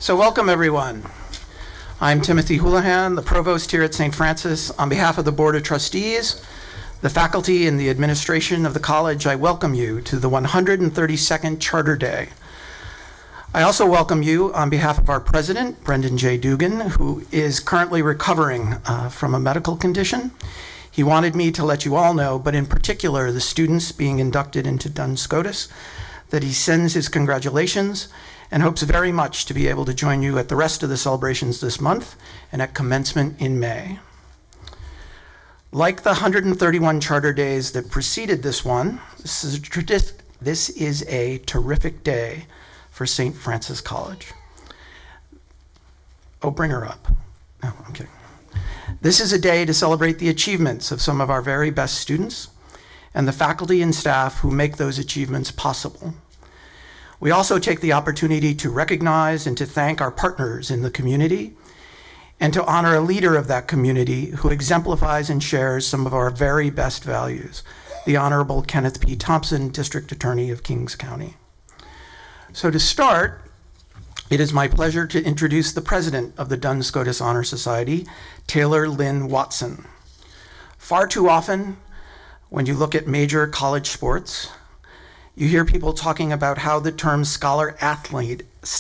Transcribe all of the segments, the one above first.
So welcome, everyone. I'm Timothy Houlihan, the provost here at St. Francis. On behalf of the Board of Trustees, the faculty, and the administration of the college, I welcome you to the 132nd Charter Day. I also welcome you on behalf of our president, Brendan J. Dugan, who is currently recovering from a medical condition. He wanted me to let you all know, but in particular the students being inducted into Scotus, that he sends his congratulations and hopes very much to be able to join you at the rest of the celebrations this month and at commencement in May. Like the 131 Charter Days that preceded this one, this is a terrific day for St. Francis College. Oh, bring her up. No, I'm kidding. This is a day to celebrate the achievements of some of our very best students and the faculty and staff who make those achievements possible. We also take the opportunity to recognize and to thank our partners in the community and to honor a leader of that community who exemplifies and shares some of our very best values, the Honorable Kenneth P. Thompson, District Attorney of Kings County. So to start, it is my pleasure to introduce the president of the Duns Scotus Honor Society, Taylor Lynn Watson. Far too often, when you look at major college sports, you hear people talking about how the term scholar athlete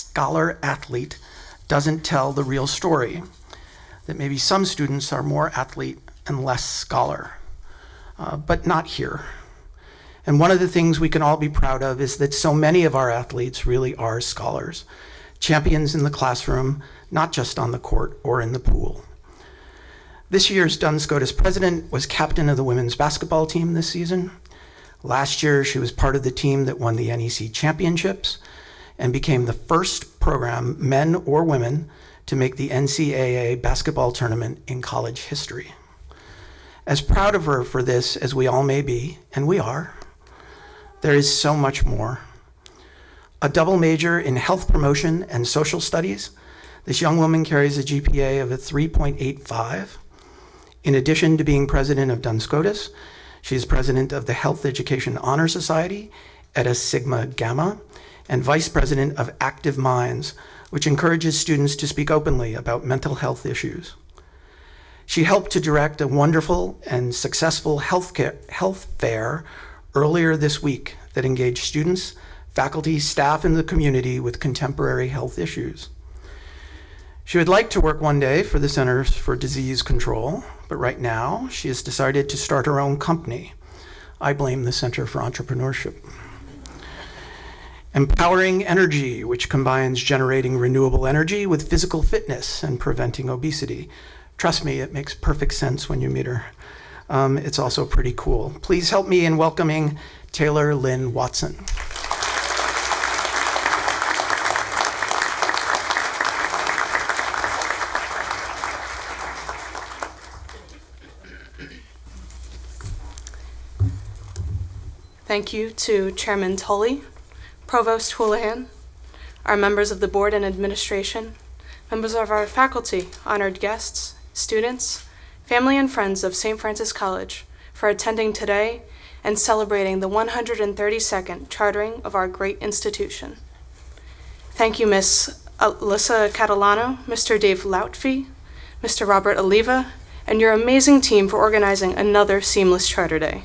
doesn't tell the real story, that maybe some students are more athlete and less scholar, but not here. And one of the things we can all be proud of is that so many of our athletes really are scholars, champions in the classroom, not just on the court or in the pool. This year's Duns Scotus president was captain of the women's basketball team this season. Last year, she was part of the team that won the NEC championships and became the first program, men or women, to make the NCAA basketball tournament in college history. As proud of her for this as we all may be, and we are, there is so much more. A double major in health promotion and social studies, this young woman carries a GPA of a 3.85. In addition to being president of Duns Scotus, she is president of the Health Education Honor Society, Eta Sigma Gamma, and vice president of Active Minds, which encourages students to speak openly about mental health issues. She helped to direct a wonderful and successful health fair earlier this week that engaged students, faculty, staff, and the community with contemporary health issues. She would like to work one day for the Centers for Disease Control, but right now she has decided to start her own company. I blame the Center for Entrepreneurship. Empowering Energy, which combines generating renewable energy with physical fitness and preventing obesity. Trust me, it makes perfect sense when you meet her. It's also pretty cool. Please help me in welcoming Taylor Lynn Watson. Thank you to Chairman Tully, Provost Houlihan, our members of the board and administration, members of our faculty, honored guests, students, family and friends of St. Francis College for attending today and celebrating the 132nd chartering of our great institution. Thank you, Ms. Alyssa Catalano, Mr. Dave Loutfie, Mr. Robert Oliva, and your amazing team for organizing another seamless Charter Day.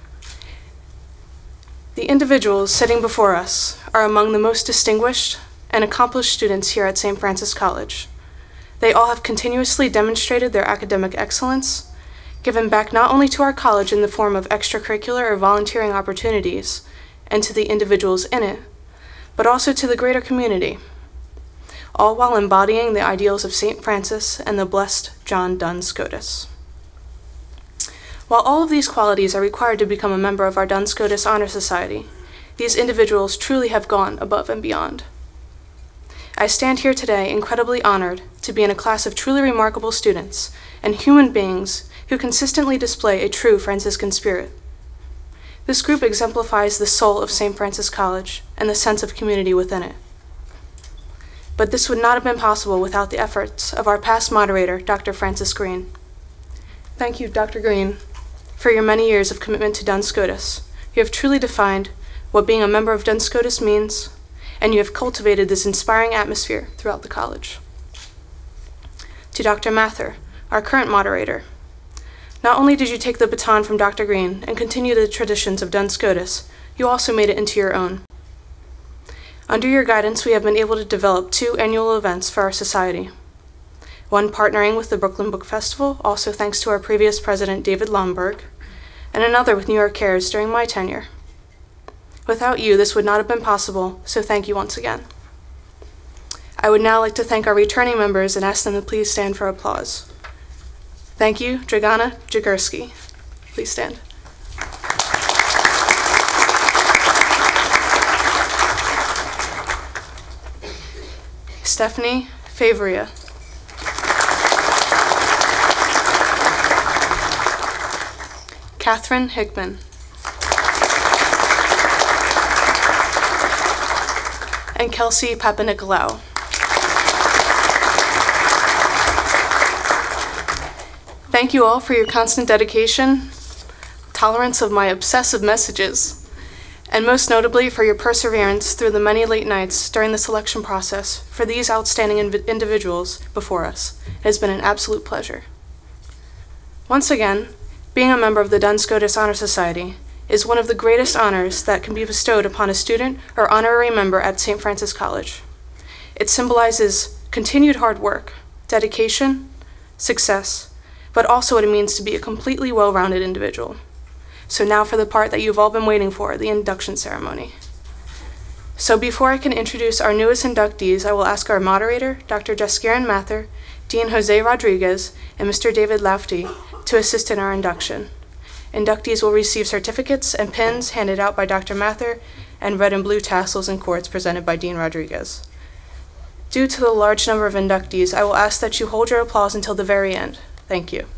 The individuals sitting before us are among the most distinguished and accomplished students here at St. Francis College. They all have continuously demonstrated their academic excellence, given back not only to our college in the form of extracurricular or volunteering opportunities, and to the individuals in it, but also to the greater community, all while embodying the ideals of St. Francis and the blessed John Duns Scotus. While all of these qualities are required to become a member of our Duns Scotus Honor Society, these individuals truly have gone above and beyond. I stand here today incredibly honored to be in a class of truly remarkable students and human beings who consistently display a true Franciscan spirit. This group exemplifies the soul of St. Francis College and the sense of community within it. But this would not have been possible without the efforts of our past moderator, Dr. Francis Green. Thank you, Dr. Green, for your many years of commitment to Duns Scotus. You have truly defined what being a member of Duns Scotus means and you have cultivated this inspiring atmosphere throughout the college. To Dr. Mather, our current moderator, not only did you take the baton from Dr. Green and continue the traditions of Duns Scotus, you also made it into your own. Under your guidance, we have been able to develop 2 annual events for our society. One partnering with the Brooklyn Book Festival, also thanks to our previous president, David Lomberg, and another with New York Cares during my tenure. Without you, this would not have been possible, so thank you once again. I would now like to thank our returning members and ask them to please stand for applause. Thank you, Dragana Jagursky. Please stand. Stephanie Favoria. Catherine Hickman. And Kelsey Papanikolaou. Thank you all for your constant dedication, tolerance of my obsessive messages, and most notably for your perseverance through the many late nights during the selection process for these outstanding individuals before us. It has been an absolute pleasure. Once again, being a member of the Duns Scotus Honor Society is one of the greatest honors that can be bestowed upon a student or honorary member at St. Francis College. It symbolizes continued hard work, dedication, success, but also what it means to be a completely well-rounded individual. So now for the part that you've all been waiting for, the induction ceremony. So before I can introduce our newest inductees, I will ask our moderator, Dr. Jaskiran Mather, Dean Jose Rodriguez, and Mr. David Lafty to assist in our induction. Inductees will receive certificates and pins handed out by Dr. Mather and red and blue tassels and cords presented by Dean Rodriguez. Due to the large number of inductees, I will ask that you hold your applause until the very end. Thank you.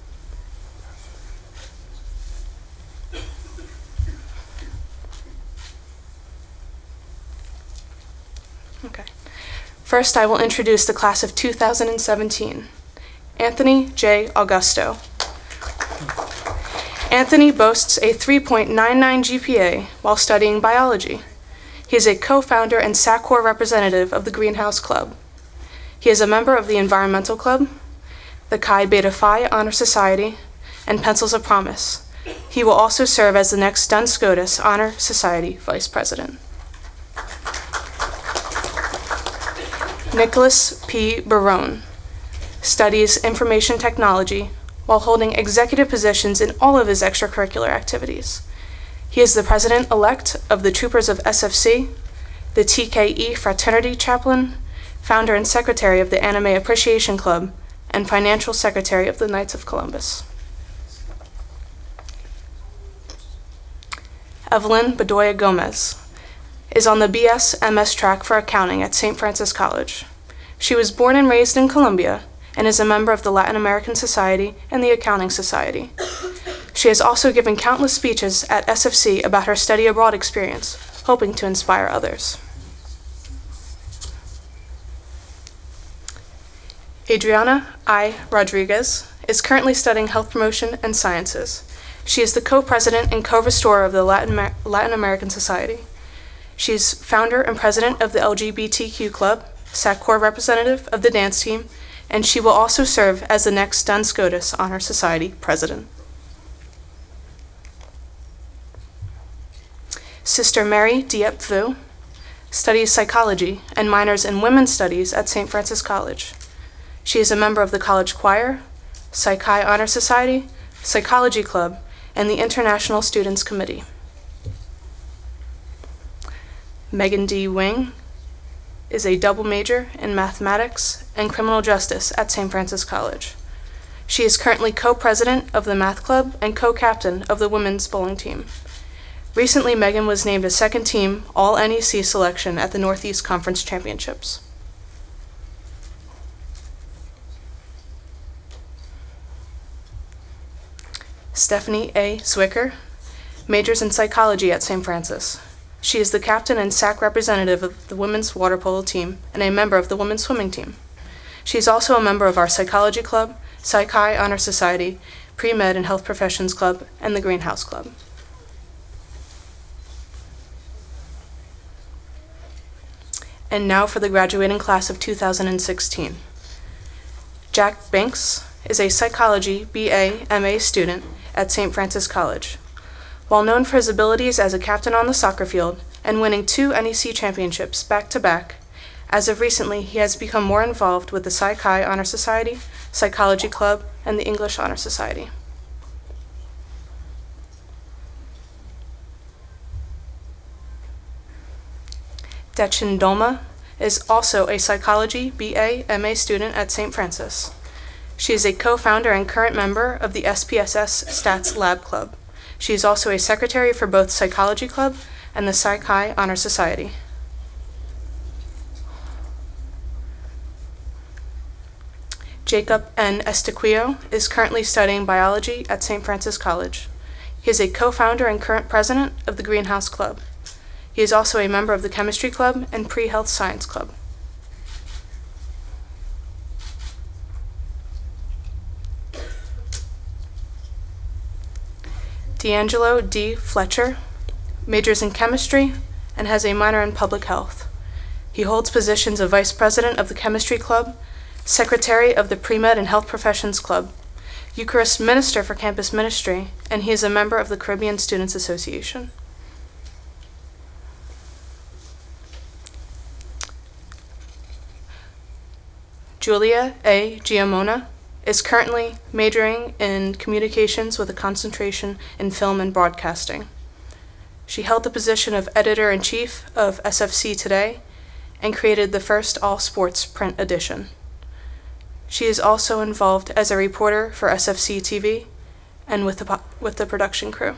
Okay. First, I will introduce the class of 2017. Anthony J. Augusto. Anthony boasts a 3.99 GPA while studying biology. He is a co-founder and SACCOR representative of the Greenhouse Club. He is a member of the Environmental Club, the Chi Beta Phi Honor Society, and Pencils of Promise. He will also serve as the next Duns Scotus Honor Society Vice President. Nicholas P. Barone studies information technology while holding executive positions in all of his extracurricular activities. He is the president-elect of the Troopers of SFC, the TKE Fraternity Chaplain, founder and secretary of the Anime Appreciation Club, and financial secretary of the Knights of Columbus. Evelyn Bedoya Gomez is on the BS/MS track for accounting at St. Francis College. She was born and raised in Colombia and is a member of the Latin American Society and the Accounting Society. She has also given countless speeches at SFC about her study abroad experience, hoping to inspire others. Adriana I. Rodriguez is currently studying health promotion and sciences. She is the co-president and co-restorer of the Latin American Society. She is founder and president of the LGBTQ Club, SACCOR representative of the dance team, and she will also serve as the next Duns Scotus Honor Society president. Sister Mary Diep Vu studies psychology and minors in women's studies at St. Francis College. She is a member of the college choir, Psi Chi Honor Society, Psychology Club, and the International Students Committee. Megan D. Wing is a double major in mathematics and criminal justice at St. Francis College. She is currently co-president of the math club and co-captain of the women's bowling team. Recently, Megan was named a second team All-NEC selection at the Northeast Conference Championships. Stephanie A. Zwicker majors in psychology at St. Francis. She is the captain and SAC representative of the women's water polo team and a member of the women's swimming team. She is also a member of our Psychology Club, Psi Chi Honor Society, Pre-Med and Health Professions Club, and the Greenhouse Club. And now for the graduating class of 2016. Jack Banks is a psychology BA MA student at St. Francis College. While known for his abilities as a captain on the soccer field and winning 2 NEC championships back-to-back, as of recently he has become more involved with the Psi Chi Honor Society, Psychology Club, and the English Honor Society. Dechen Dolma is also a psychology BA MA student at St. Francis. She is a co-founder and current member of the SPSS Stats Lab Club. She is also a secretary for both Psychology Club and the Psi Chi Honor Society. Jacob N. Estequio is currently studying biology at St. Francis College. He is a co-founder and current president of the Greenhouse Club. He is also a member of the Chemistry Club and Pre-Health Science Club. D'Angelo D. Fletcher majors in chemistry and has a minor in public health. He holds positions of vice president of the Chemistry Club, secretary of the Pre-Med and Health Professions Club, Eucharist minister for campus ministry, and he is a member of the Caribbean Students Association. Julia A. Giamona is currently majoring in communications with a concentration in film and broadcasting. She held the position of editor-in-chief of SFC Today and created the first all-sports print edition. She is also involved as a reporter for SFC TV and with the production crew.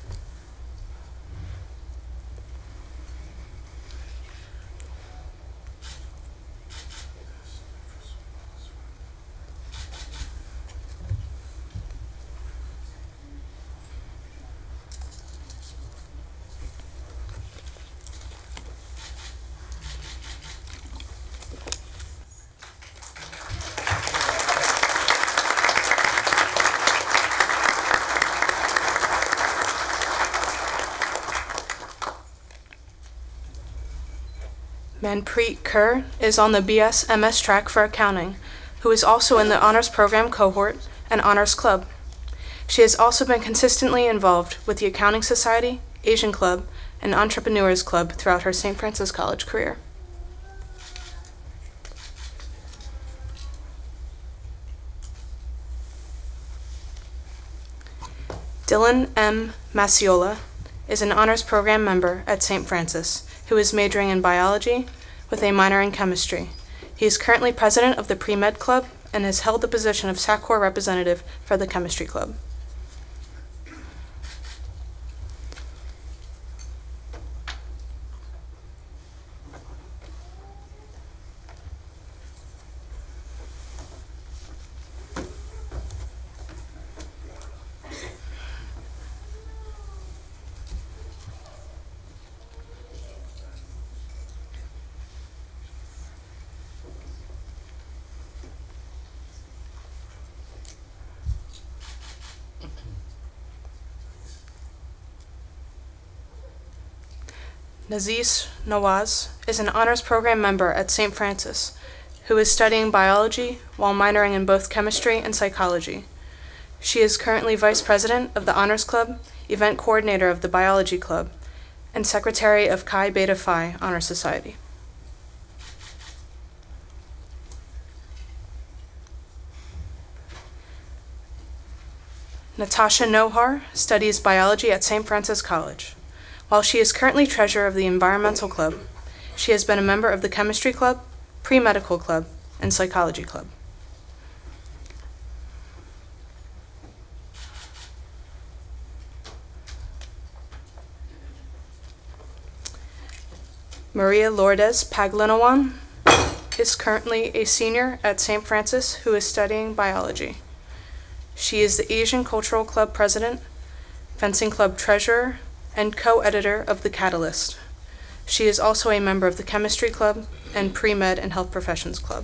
Manpreet Kaur is on the BS/MS track for accounting, who is also in the Honors Program cohort and Honors Club. She has also been consistently involved with the Accounting Society, Asian Club, and Entrepreneurs Club throughout her St. Francis College career. Dylan M. Macciola is an Honors Program member at St. Francis, who is majoring in biology with a minor in chemistry. He is currently president of the Pre-Med Club and has held the position of SACCOR representative for the Chemistry Club. Naziz Nawaz is an Honors Program member at St. Francis, who is studying biology while minoring in both chemistry and psychology. She is currently Vice President of the Honors Club, Event Coordinator of the Biology Club, and Secretary of Chi Beta Phi Honor Society. Natasha Nohar studies biology at St. Francis College. While she is currently treasurer of the Environmental Club, she has been a member of the Chemistry Club, Pre-Medical Club, and Psychology Club. Maria Lourdes Paglinawan is currently a senior at St. Francis who is studying biology. She is the Asian Cultural Club president, Fencing Club treasurer, and co-editor of The Catalyst. She is also a member of the Chemistry Club and Pre-Med and Health Professions Club.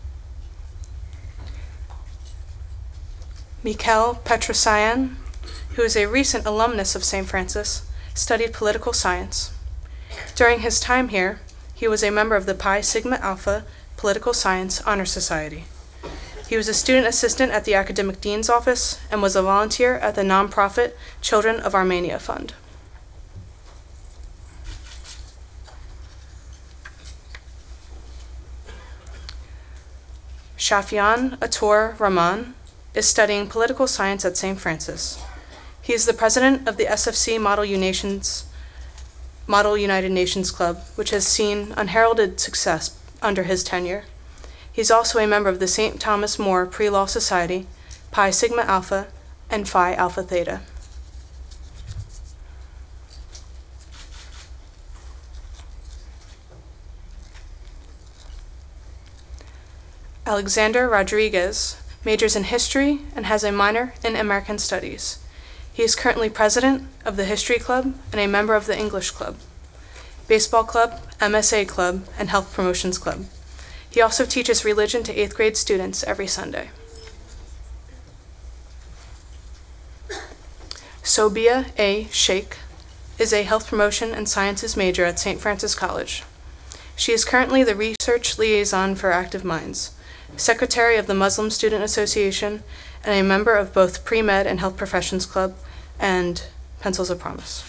Mikhail Petrosyan, who is a recent alumnus of St. Francis, studied political science. During his time here, he was a member of the Pi Sigma Alpha Political Science Honor Society. He was a student assistant at the Academic Dean's Office and was a volunteer at the nonprofit Children of Armenia Fund. Shafian Ator Rahman is studying political science at St. Francis. He is the president of the SFC Model United Nations Club, which has seen unheralded success under his tenure. He's also a member of the St. Thomas More Pre-Law Society, Pi Sigma Alpha, and Phi Alpha Theta. Alexander Rodriguez majors in history and has a minor in American Studies. He is currently president of the History Club and a member of the English Club, Baseball Club, MSA Club, and Health Promotions Club. He also teaches religion to 8th grade students every Sunday. Sobia A. Sheikh is a health promotion and sciences major at St. Francis College. She is currently the research liaison for Active Minds, secretary of the Muslim Student Association, and a member of both Pre-Med and Health Professions Club and Pencils of Promise.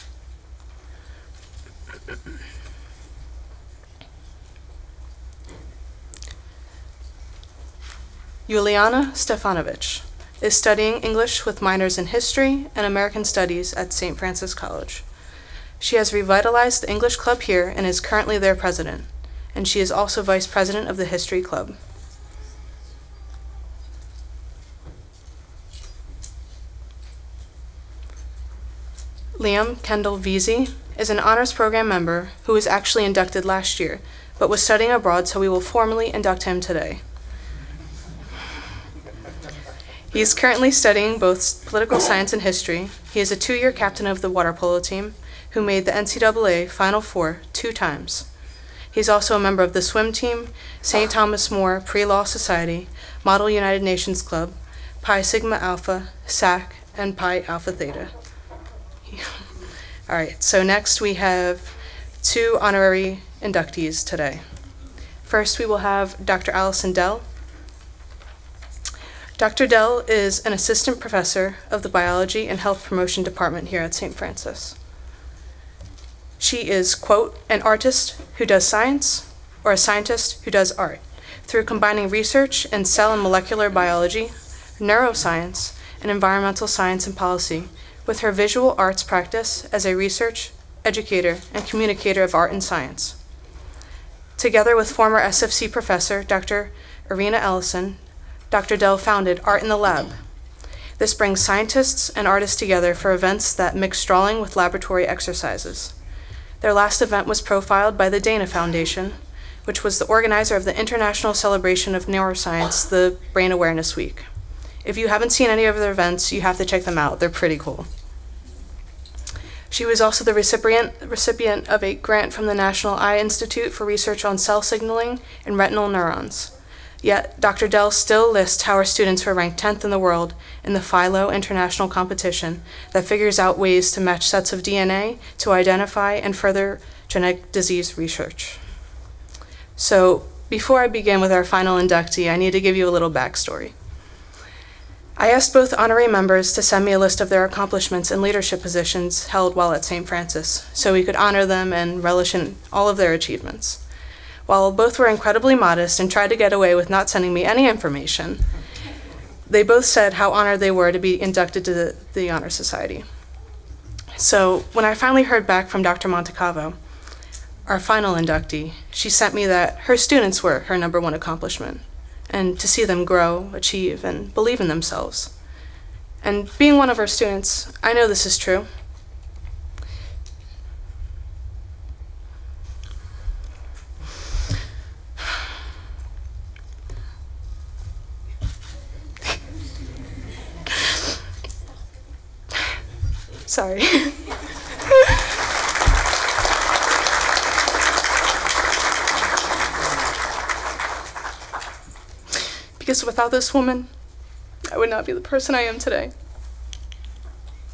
Yuliana Stefanovic is studying English with minors in history and American Studies at St. Francis College. She has revitalized the English Club here and is currently their president, and she is also vice president of the History Club. Liam Kendall Veazey is an honors program member who was actually inducted last year, but was studying abroad, so we will formally induct him today. He is currently studying both political science and history. He is a 2-year captain of the water polo team who made the NCAA Final Four 2 times. He's also a member of the swim team, St. Thomas More Pre-Law Society, Model United Nations Club, Pi Sigma Alpha, SAC, and Pi Alpha Theta. All right, so next we have 2 honorary inductees today. First, we will have Dr. Allison Dell. Dr. Dell is an assistant professor of the Biology and Health Promotion Department here at St. Francis. She is, quote, an artist who does science, or a scientist who does art, through combining research in cell and molecular biology, neuroscience, and environmental science and policy with her visual arts practice as a research, educator, and communicator of art and science. Together with former SFC professor Dr. Irina Ellison, Dr. Dell founded Art in the Lab. This brings scientists and artists together for events that mix drawing with laboratory exercises. Their last event was profiled by the Dana Foundation, which was the organizer of the International Celebration of Neuroscience, the Brain Awareness Week. If you haven't seen any of their events, you have to check them out. They're pretty cool. She was also the recipient of a grant from the National Eye Institute for research on cell signaling and retinal neurons. Yet, Dr. Dell still lists how her students were ranked 10th in the world in the Philo International Competition that figures out ways to match sets of DNA to identify and further genetic disease research. So, before I begin with our final inductee, I need to give you a little backstory. I asked both honorary members to send me a list of their accomplishments and leadership positions held while at St. Francis, so we could honor them and relish in all of their achievements. While both were incredibly modest and tried to get away with not sending me any information, they both said how honored they were to be inducted to the Honor Society. So when I finally heard back from Dr. Montecavo, our final inductee, she sent me that her students were her #1 accomplishment, and to see them grow, achieve, and believe in themselves. And being one of her students, I know this is true. Sorry. Because without this woman, I would not be the person I am today.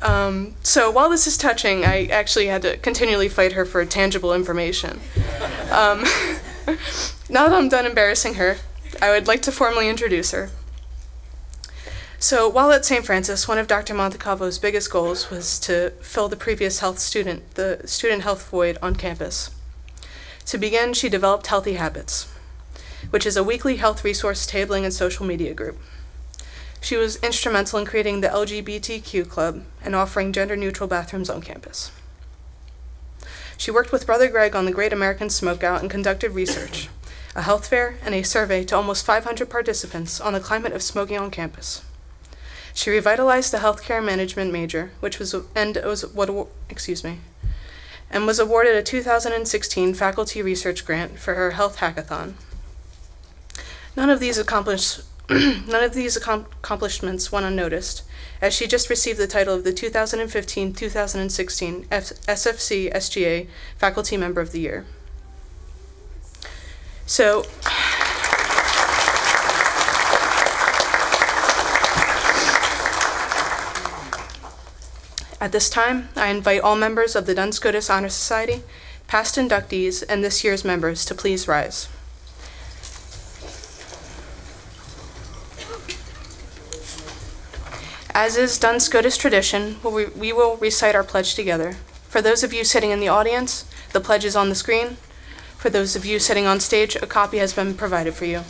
So while this is touching, I actually had to continually fight her for tangible information. Now that I'm done embarrassing her, I would like to formally introduce her. So while at St. Francis, one of Dr. Montecavo's biggest goals was to fill the previous the student health void on campus. To begin, she developed Healthy Habits, which is a weekly health resource tabling and social media group. She was instrumental in creating the LGBTQ club and offering gender-neutral bathrooms on campus. She worked with Brother Greg on the Great American Smokeout and conducted research, a health fair, and a survey to almost 500 participants on the climate of smoking on campus. She revitalized the healthcare management major, was awarded a 2016 faculty research grant for her health hackathon. None of these accomplishments went unnoticed, as she just received the title of the 2015-2016 SFC SGA Faculty Member of the Year. So, at this time, I invite all members of the Scotus Honor Society, past inductees, and this year's members to please rise. As is Scotus tradition, we will recite our pledge together. For those of you sitting in the audience, the pledge is on the screen. For those of you sitting on stage, a copy has been provided for you.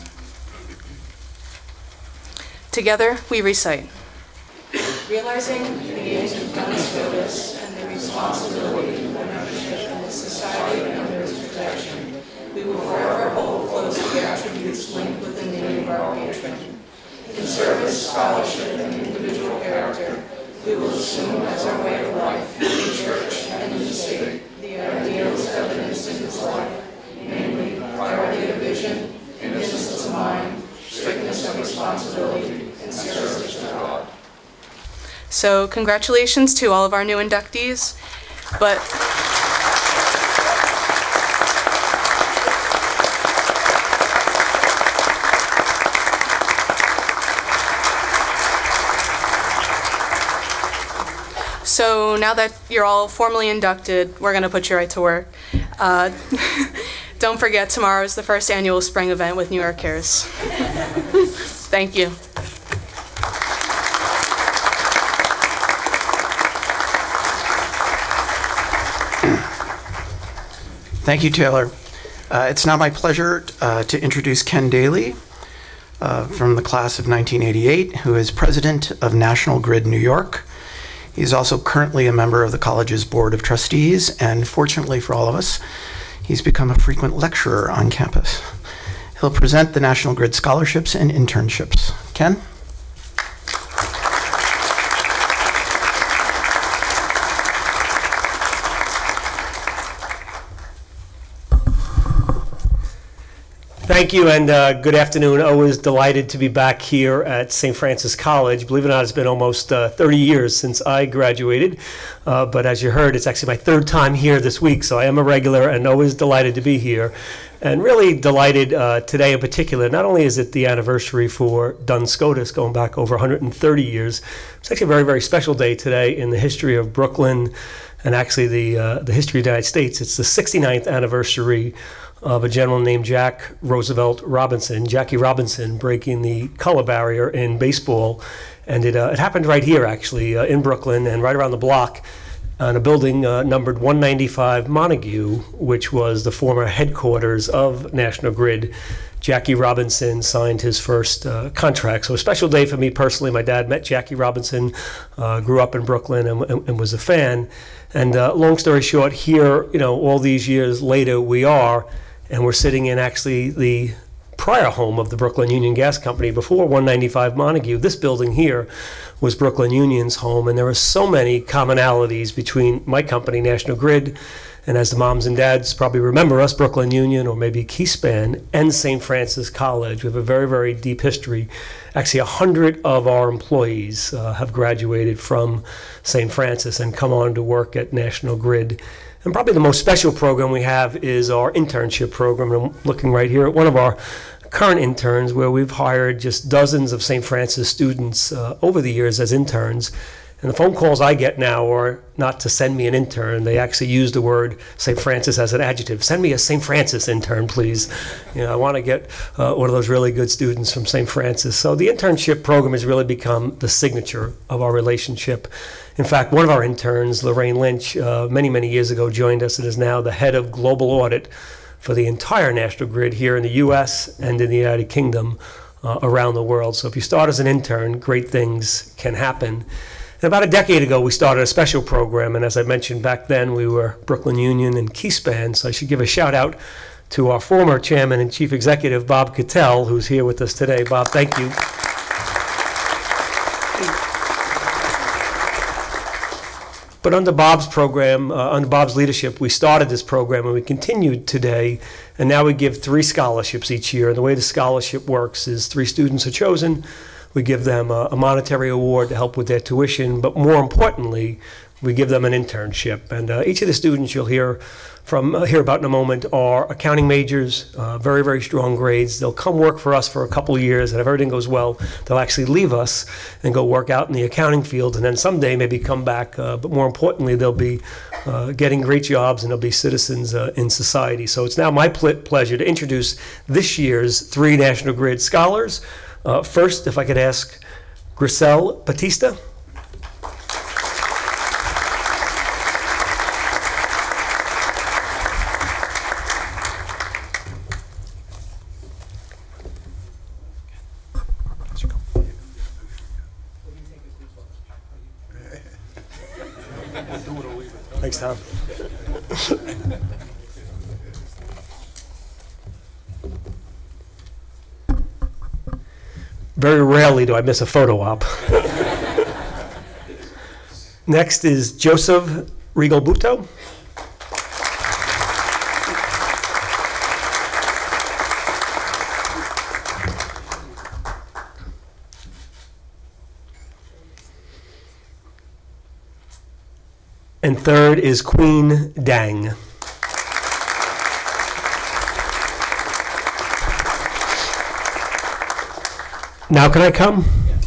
Together, we recite. Realizing the aims of Scotus and the responsibility of membership in this society under its protection, we will forever hold close the attributes linked with the name of our patron. In service, scholarship, and individual character, we will assume as our way of life, in church and in the state, the ideals evidenced in his life, namely, clarity of vision, innocence of mind, strictness of responsibility, and service to God. So, congratulations to all of our new inductees, but so now that you're all formally inducted, we're going to put you right to work. Don't forget, tomorrow is the first annual spring event with New York Cares. Thank you. Thank you, Taylor. It's now my pleasure to introduce Ken Daly from the class of 1988, who is president of National Grid New York. He's also currently a member of the college's Board of Trustees, and fortunately for all of us, he's become a frequent lecturer on campus. He'll present the National Grid scholarships and internships. Ken? Thank you, and good afternoon. Always delighted to be back here at St. Francis College. Believe it or not, it's been almost 30 years since I graduated, but as you heard, it's actually my third time here this week, so I am a regular and always delighted to be here. And really delighted today in particular. Not only is it the anniversary for Scotus, going back over 130 years, it's actually a very, very special day today in the history of Brooklyn and actually the history of the United States. It's the 69th anniversary of a gentleman named Jackie Robinson, breaking the color barrier in baseball. And it happened right here, actually, in Brooklyn and right around the block on a building numbered 195 Montague, which was the former headquarters of National Grid. Jackie Robinson signed his first contract. So a special day for me personally. My dad met Jackie Robinson, grew up in Brooklyn and was a fan. And long story short, here, all these years later, we are, and we're sitting in actually the prior home of the Brooklyn Union Gas Company before 195 Montague. This building here was Brooklyn Union's home, and there were so many commonalities between my company, National Grid, and as the moms and dads probably remember us, Brooklyn Union, or maybe Keyspan, and St. Francis College. We have a very, very deep history. Actually, 100 of our employees have graduated from St. Francis and come on to work at National Grid. And probably the most special program we have is our internship program. And I'm looking right here at one of our current interns, where we've hired just dozens of St. Francis students over the years as interns. And the phone calls I get now are not to send me an intern. They actually use the word St. Francis as an adjective. Send me a St. Francis intern, please. I want to get one of those really good students from St. Francis. So the internship program has really become the signature of our relationship. In fact, one of our interns, Lorraine Lynch, many, many years ago joined us and is now the head of global audit for the entire national grid here in the U.S. and in the United Kingdom around the world. So if you start as an intern, great things can happen. And about a decade ago, we started a special program, and as I mentioned back then, we were Brooklyn Union and Keyspan, so I should give a shout out to our former chairman and chief executive, Bob Cattell, who's here with us today. Bob, thank you. But under Bob's program, under Bob's leadership, we started this program and we continued today, and now we give 3 scholarships each year. And the way the scholarship works is 3 students are chosen. We give them a monetary award to help with their tuition, but more importantly, we give them an internship. And each of the students you'll hear about in a moment are accounting majors, very, very strong grades. They'll come work for us for a couple of years, and if everything goes well, they'll actually leave us and go work out in the accounting field, and then someday maybe come back. But more importantly, they'll be getting great jobs, and they'll be citizens in society. So it's now my pleasure to introduce this year's 3 National Grid Scholars. First, if I could ask Grisel Batista. Thanks, Tom. Very rarely do I miss a photo op. Next is Joseph Rigobuto. And third is Queen Dang. Now can I come?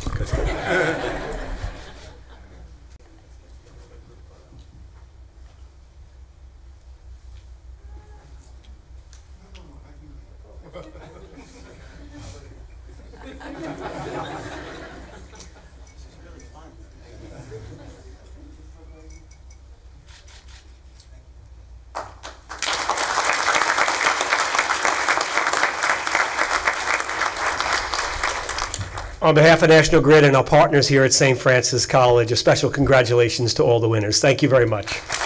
On behalf of National Grid and our partners here at St. Francis College, a special congratulations to all the winners. Thank you very much.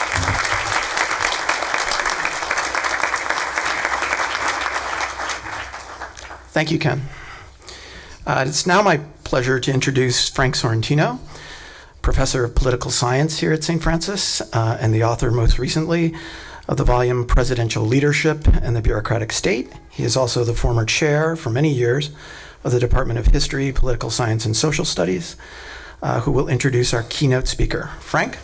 Thank you, Ken. It's now my pleasure to introduce Frank Sorrentino, professor of political science here at St. Francis, and the author most recently of the volume Presidential Leadership and the Bureaucratic State. He is also the former chair for many years of the Department of History, Political Science, and Social Studies, who will introduce our keynote speaker. Frank?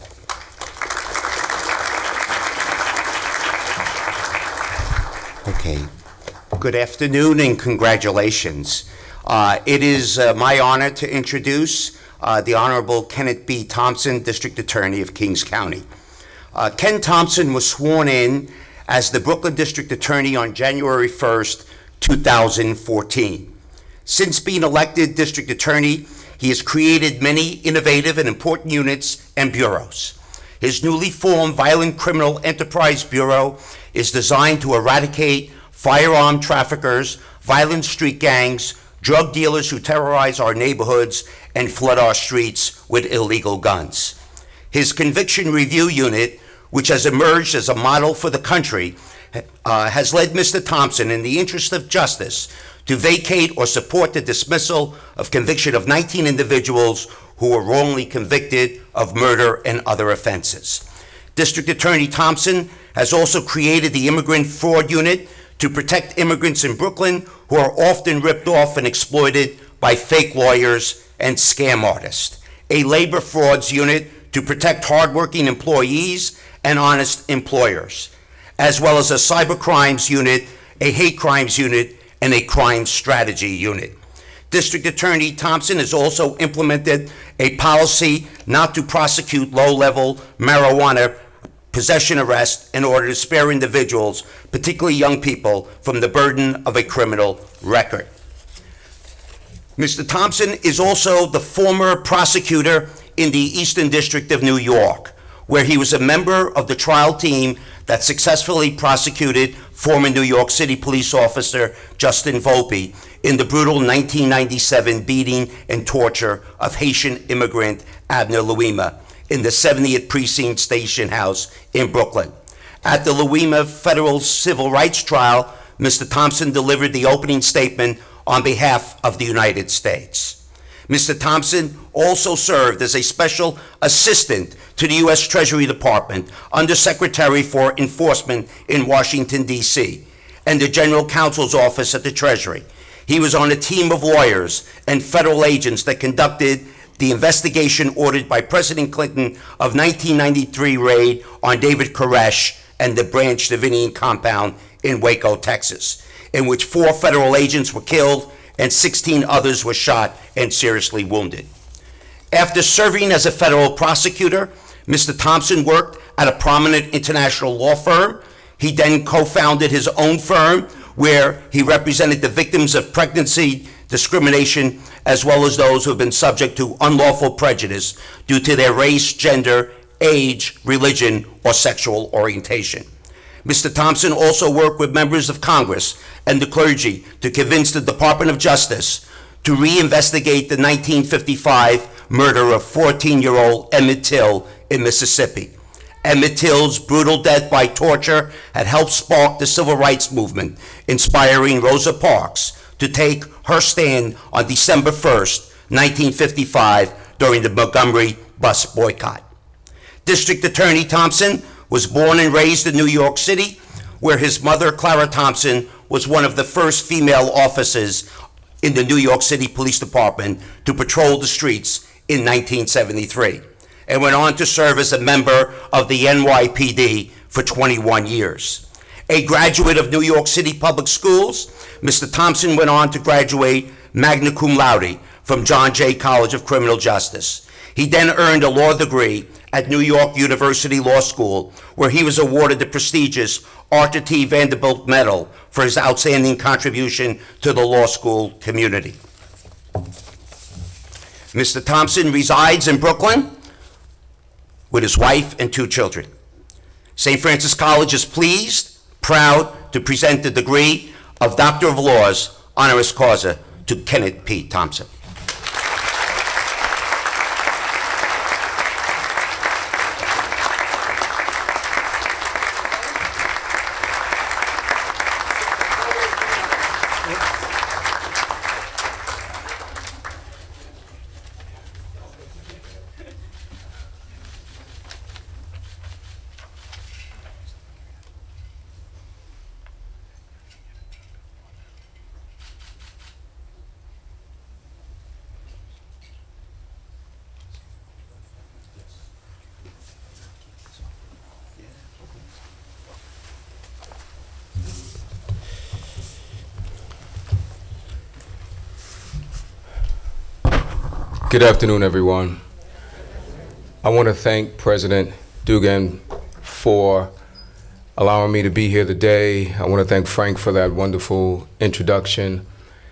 Okay. Good afternoon and congratulations. It is my honor to introduce the Honorable Kenneth B. Thompson, District Attorney of Kings County. Ken Thompson was sworn in as the Brooklyn District Attorney on January 1st, 2014. Since being elected District Attorney, he has created many innovative and important units and bureaus. His newly formed Violent Criminal Enterprise Bureau is designed to eradicate firearm traffickers, violent street gangs, drug dealers who terrorize our neighborhoods and flood our streets with illegal guns. His Conviction Review Unit, which has emerged as a model for the country, has led Mr. Thompson, in the interest of justice, to vacate or support the dismissal of conviction of 19 individuals who were wrongly convicted of murder and other offenses. District Attorney Thompson has also created the Immigrant Fraud Unit to protect immigrants in Brooklyn who are often ripped off and exploited by fake lawyers and scam artists. A Labor Frauds Unit to protect hardworking employees and honest employers, as well as a Cyber Crimes Unit, a Hate Crimes Unit, and a Crime Strategy Unit. District Attorney Thompson has also implemented a policy not to prosecute low-level marijuana possession arrest in order to spare individuals, particularly young people, from the burden of a criminal record. Mr. Thompson is also the former prosecutor in the Eastern District of New York, where he was a member of the trial team that successfully prosecuted former New York City police officer Justin Volpe in the brutal 1997 beating and torture of Haitian immigrant Abner Louima in the 70th Precinct Station House in Brooklyn. At the Louima federal civil rights trial, Mr. Thompson delivered the opening statement on behalf of the United States. Mr. Thompson also served as a special assistant to the U.S. Treasury Department, Undersecretary for Enforcement in Washington, D.C., and the General Counsel's Office at the Treasury. He was on a team of lawyers and federal agents that conducted the investigation ordered by President Clinton of 1993 raid on David Koresh and the Branch Davidian compound in Waco, Texas, in which 4 federal agents were killed and 16 others were shot and seriously wounded. After serving as a federal prosecutor, Mr. Thompson worked at a prominent international law firm. He then co-founded his own firm where he represented the victims of pregnancy discrimination as well as those who have been subject to unlawful prejudice due to their race, gender, age, religion, or sexual orientation. Mr. Thompson also worked with members of Congress and the clergy to convince the Department of Justice to reinvestigate the 1955 murder of 14-year-old Emmett Till in Mississippi. Emmett Till's brutal death by torture had helped spark the civil rights movement, inspiring Rosa Parks to take her stand on December 1st, 1955, during the Montgomery bus boycott. District Attorney Thompson was born and raised in New York City, where his mother, Clara Thompson, was one of the first female officers in the New York City Police Department to patrol the streets in 1973, and went on to serve as a member of the NYPD for 21 years. A graduate of New York City Public Schools, Mr. Thompson went on to graduate magna cum laude from John Jay College of Criminal Justice. He then earned a law degree at New York University Law School, where he was awarded the prestigious Arthur T. Vanderbilt Medal for his outstanding contribution to the law school community. Mr. Thompson resides in Brooklyn with his wife and 2 children. St. Francis College is pleased, proud to present the degree of Doctor of Laws, honoris causa, to Kenneth P. Thompson. Good afternoon, everyone. I want to thank President Dugan for allowing me to be here today. I want to thank Frank for that wonderful introduction.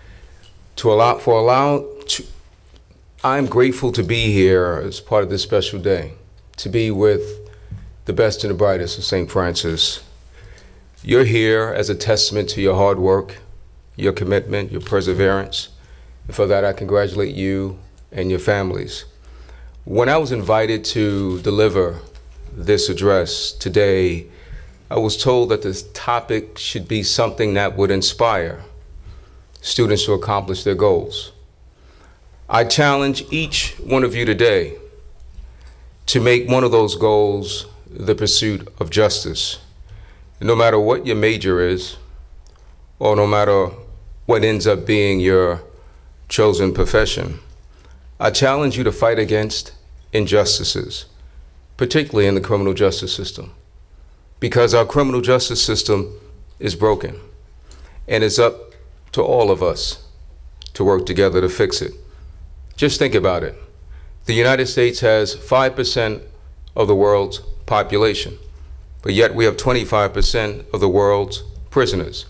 I'm grateful to be here as part of this special day, to be with the best and the brightest of St. Francis. You're here as a testament to your hard work, your commitment, your perseverance. And for that, I congratulate you and your families. When I was invited to deliver this address today, I was told that this topic should be something that would inspire students to accomplish their goals. I challenge each one of you today to make one of those goals the pursuit of justice. No matter what your major is, or no matter what ends up being your chosen profession, I challenge you to fight against injustices, particularly in the criminal justice system, because our criminal justice system is broken, and it's up to all of us to work together to fix it. Just think about it. The United States has 5% of the world's population, but yet we have 25% of the world's prisoners.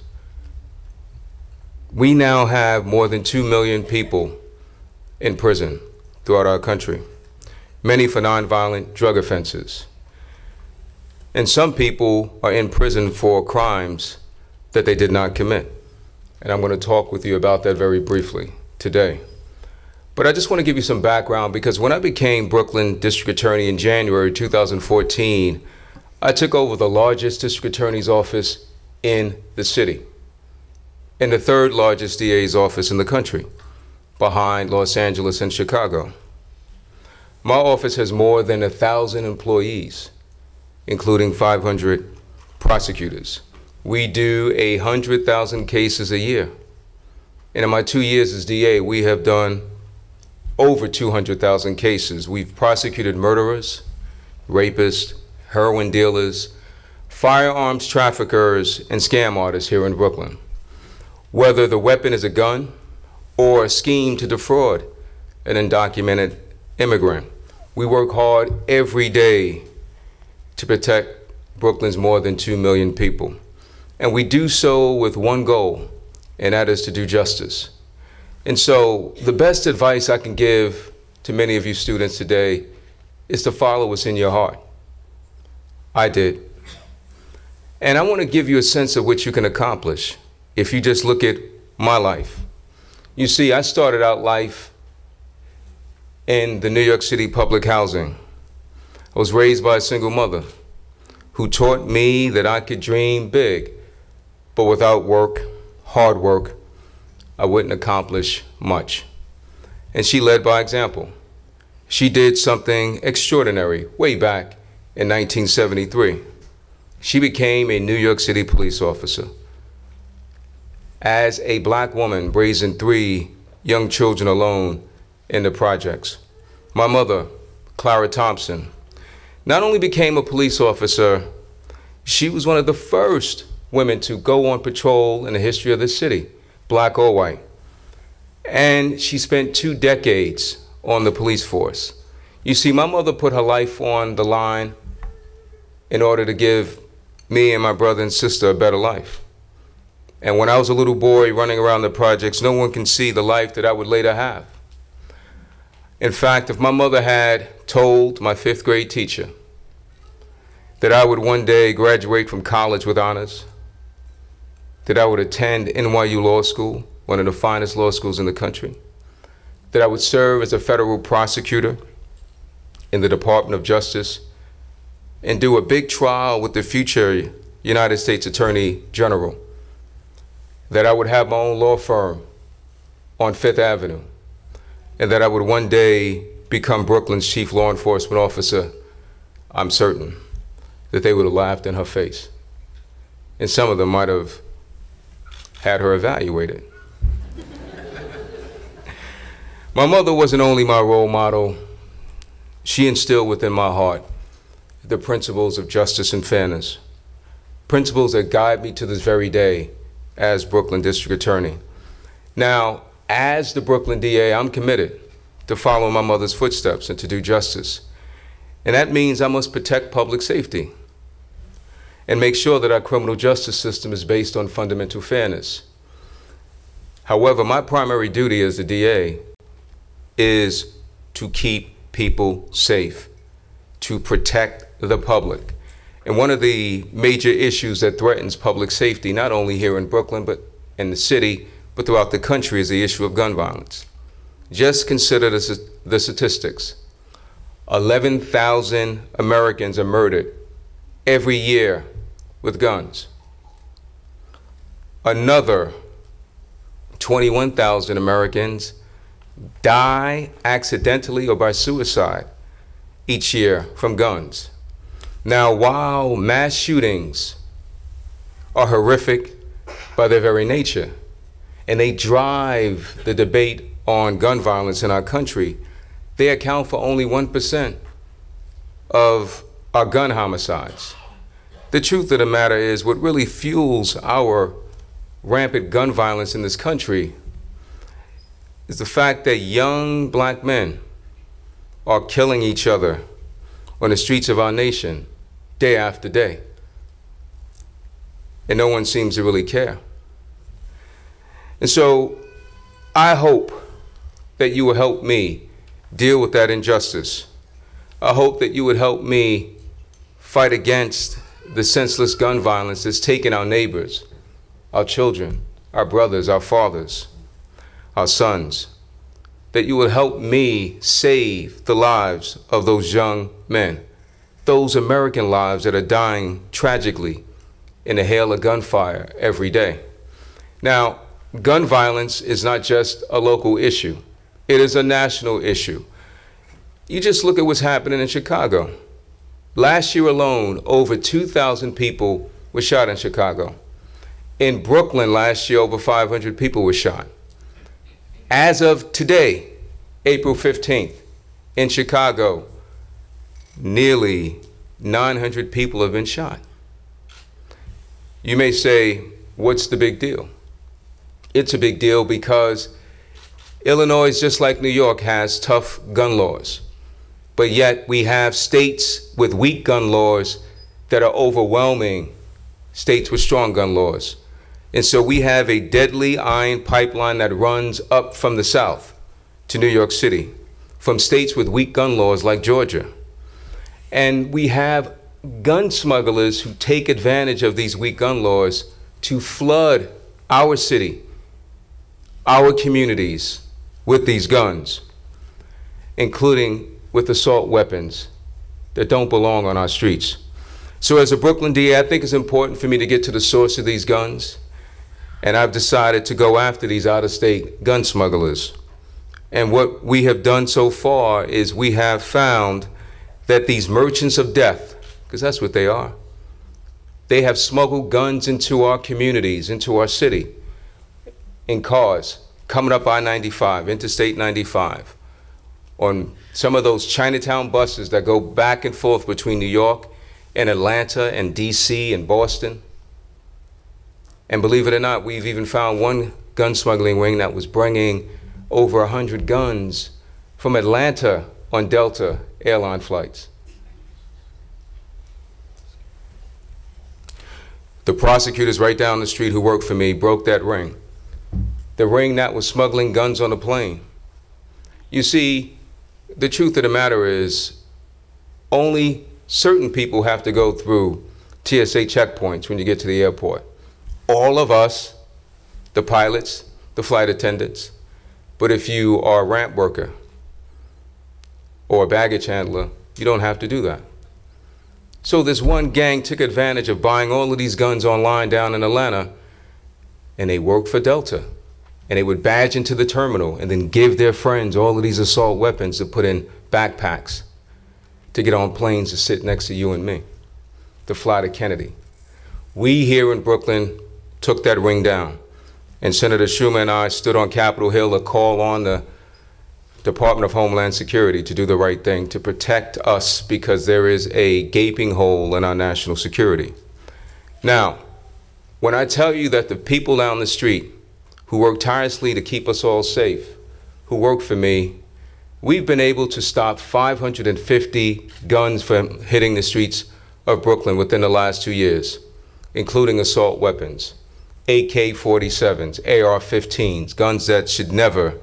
We now have more than 2 million people in prison throughout our country, many for nonviolent drug offenses. And some people are in prison for crimes that they did not commit. And I'm going to talk with you about that very briefly today. But I just want to give you some background, because when I became Brooklyn District Attorney in January 2014, I took over the largest district attorney's office in the city and the third largest DA's office in the country, behind Los Angeles and Chicago. My office has more than 1,000 employees, including 500 prosecutors. We do 100,000 cases a year. And in my 2 years as DA, we have done over 200,000 cases. We've prosecuted murderers, rapists, heroin dealers, firearms traffickers, and scam artists here in Brooklyn. Whether the weapon is a gun or a scheme to defraud an undocumented immigrant, we work hard every day to protect Brooklyn's more than 2 million people. And we do so with one goal, and that is to do justice. And so the best advice I can give to many of you students today is to follow what's in your heart. I did. And I want to give you a sense of what you can accomplish if you just look at my life. You see, I started out life in the New York City public housing. I was raised by a single mother who taught me that I could dream big, but without work, hard work, I wouldn't accomplish much. And she led by example. She did something extraordinary way back in 1973. She became a New York City police officer. As a black woman, raising 3 young children alone in the projects. My mother, Clara Thompson, not only became a police officer, she was one of the first women to go on patrol in the history of this city, black or white. And she spent 2 decades on the police force. You see, my mother put her life on the line in order to give me and my brother and sister a better life. And when I was a little boy running around the projects, no one can see the life that I would later have. In fact, if my mother had told my 5th grade teacher that I would one day graduate from college with honors, that I would attend NYU Law School, one of the finest law schools in the country, that I would serve as a federal prosecutor in the Department of Justice, and do a big trial with the future United States Attorney General, that I would have my own law firm on 5th Avenue, and that I would one day become Brooklyn's chief law enforcement officer, I'm certain that they would have laughed in her face. And some of them might have had her evaluated. My mother wasn't only my role model, she instilled within my heart the principles of justice and fairness, principles that guide me to this very day as Brooklyn District Attorney. Now, as the Brooklyn DA, I'm committed to follow my mother's footsteps and to do justice. And that means I must protect public safety and make sure that our criminal justice system is based on fundamental fairness. However, my primary duty as the DA is to keep people safe, to protect the public. And one of the major issues that threatens public safety, not only here in Brooklyn, but in the city, but throughout the country, is the issue of gun violence. Just consider the statistics. 11,000 Americans are murdered every year with guns. Another 21,000 Americans die accidentally or by suicide each year from guns. Now, while mass shootings are horrific by their very nature, and they drive the debate on gun violence in our country, they account for only 1% of our gun homicides. The truth of the matter is, what really fuels our rampant gun violence in this country is the fact that young black men are killing each other on the streets of our nation day after day. And no one seems to really care. And so I hope that you will help me deal with that injustice. I hope that you would help me fight against the senseless gun violence that's taken our neighbors, our children, our brothers, our fathers, our sons. That you would help me save the lives of those young men, those American lives that are dying tragically in a hail of gunfire every day. Now, gun violence is not just a local issue. It is a national issue. You just look at what's happening in Chicago. Last year alone, over 2,000 people were shot in Chicago. In Brooklyn last year, over 500 people were shot. As of today, April 15th, in Chicago, nearly 900 people have been shot. You may say, what's the big deal? It's a big deal because Illinois, just like New York, has tough gun laws. But yet we have states with weak gun laws that are overwhelming states with strong gun laws. And so we have a deadly iron pipeline that runs up from the south to New York City, from states with weak gun laws like Georgia. And we have gun smugglers who take advantage of these weak gun laws to flood our city, our communities with these guns, including with assault weapons that don't belong on our streets. So as a Brooklyn DA, I think it's important for me to get to the source of these guns. And I've decided to go after these out-of-state gun smugglers. And what we have done so far is we have found that these merchants of death, because that's what they are, they have smuggled guns into our communities, into our city, in cars, coming up I-95, Interstate 95, on some of those Chinatown buses that go back and forth between New York and Atlanta and DC and Boston. And believe it or not, we've even found one gun smuggling ring that was bringing over 100 guns from Atlanta on Delta airline flights. The prosecutors right down the street who work for me broke that ring. The ring that was smuggling guns on a plane. You see, the truth of the matter is only certain people have to go through TSA checkpoints when you get to the airport. All of us, the pilots, the flight attendants. But if you are a ramp worker or a baggage handler, you don't have to do that. So this one gang took advantage of buying all of these guns online down in Atlanta, and they worked for Delta. And they would badge into the terminal and then give their friends all of these assault weapons to put in backpacks to get on planes to sit next to you and me, to fly to Kennedy. We here in Brooklyn took that ring down. And Senator Schumer and I stood on Capitol Hill to call on the Department of Homeland Security to do the right thing, to protect us, because there is a gaping hole in our national security. Now, when I tell you that the people down the street who work tirelessly to keep us all safe, who work for me, we've been able to stop 550 guns from hitting the streets of Brooklyn within the last 2 years, including assault weapons, AK-47s, AR-15s, guns that should never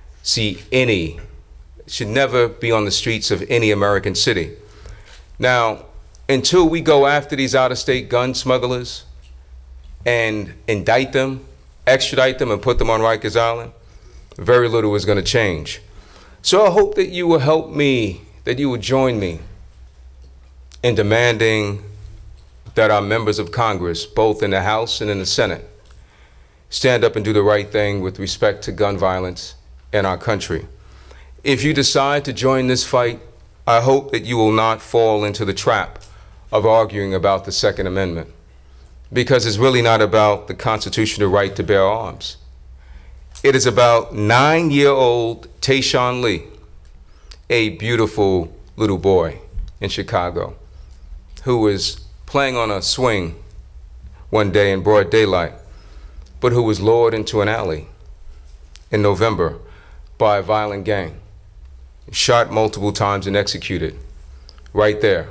be on the streets of any American city. Now, until we go after these out-of-state gun smugglers and indict them, extradite them, and put them on Rikers Island, very little is going to change. So I hope that you will help me, that you will join me in demanding that our members of Congress, both in the House and in the Senate, stand up and do the right thing with respect to gun violence in our country. If you decide to join this fight, I hope that you will not fall into the trap of arguing about the Second Amendment, because it's really not about the constitutional right to bear arms. It is about 9-year-old Tayshaun Lee, a beautiful little boy in Chicago, who was playing on a swing one day in broad daylight, but who was lured into an alley in November by a violent gang, shot multiple times and executed right there.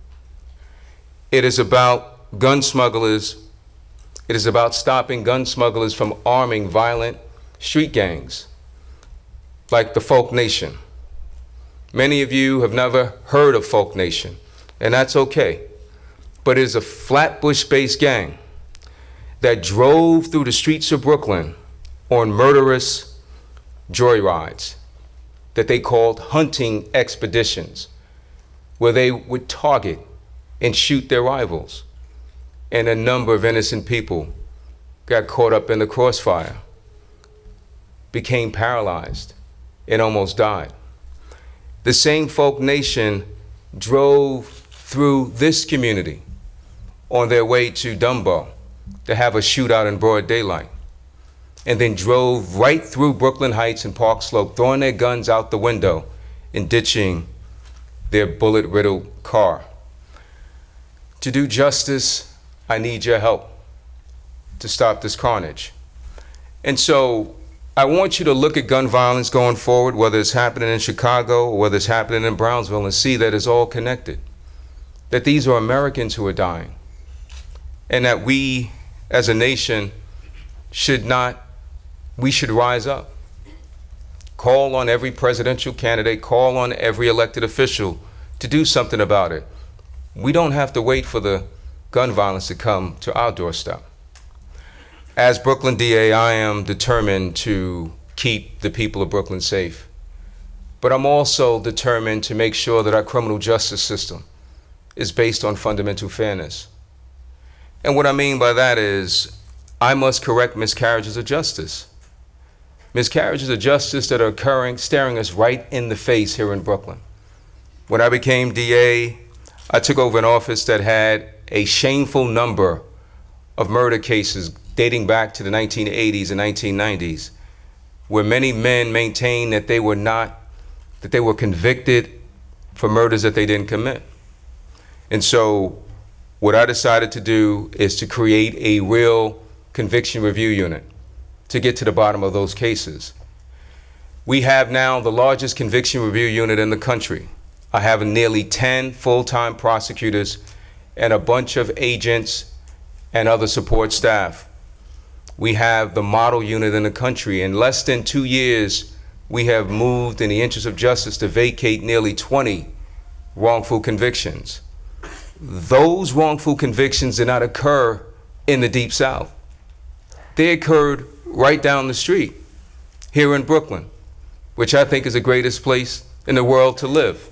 It is about gun smugglers. It is about stopping gun smugglers from arming violent street gangs like the Folk Nation. Many of you have never heard of Folk Nation, and that's okay. But it is a Flatbush-based gang that drove through the streets of Brooklyn on murderous joyrides that they called hunting expeditions, where they would target and shoot their rivals. And a number of innocent people got caught up in the crossfire, became paralyzed, and almost died. The same Folk Nation drove through this community on their way to Dumbo to have a shootout in broad daylight, and then drove right through Brooklyn Heights and Park Slope, throwing their guns out the window and ditching their bullet-riddled car. To do justice, I need your help to stop this carnage. And so I want you to look at gun violence going forward, whether it's happening in Chicago or whether it's happening in Brownsville, and see that it's all connected, that these are Americans who are dying, and that we as a nation should rise up. Call on every presidential candidate, call on every elected official to do something about it. We don't have to wait for the gun violence to come to our doorstep. As Brooklyn DA, I am determined to keep the people of Brooklyn safe. But I'm also determined to make sure that our criminal justice system is based on fundamental fairness. And what I mean by that is I must correct miscarriages of justice. Miscarriages of justice that are occurring, staring us right in the face here in Brooklyn. When I became DA, I took over an office that had a shameful number of murder cases dating back to the 1980s and 1990s, where many men maintained that they were convicted for murders that they didn't commit. And so what I decided to do is to create a real conviction review unit to get to the bottom of those cases. We have now the largest conviction review unit in the country. I have nearly 10 full-time prosecutors and a bunch of agents and other support staff. We have the model unit in the country. In less than 2 years, we have moved in the interest of justice to vacate nearly 20 wrongful convictions. Those wrongful convictions did not occur in the Deep South. They occurred right down the street here in Brooklyn, which I think is the greatest place in the world to live.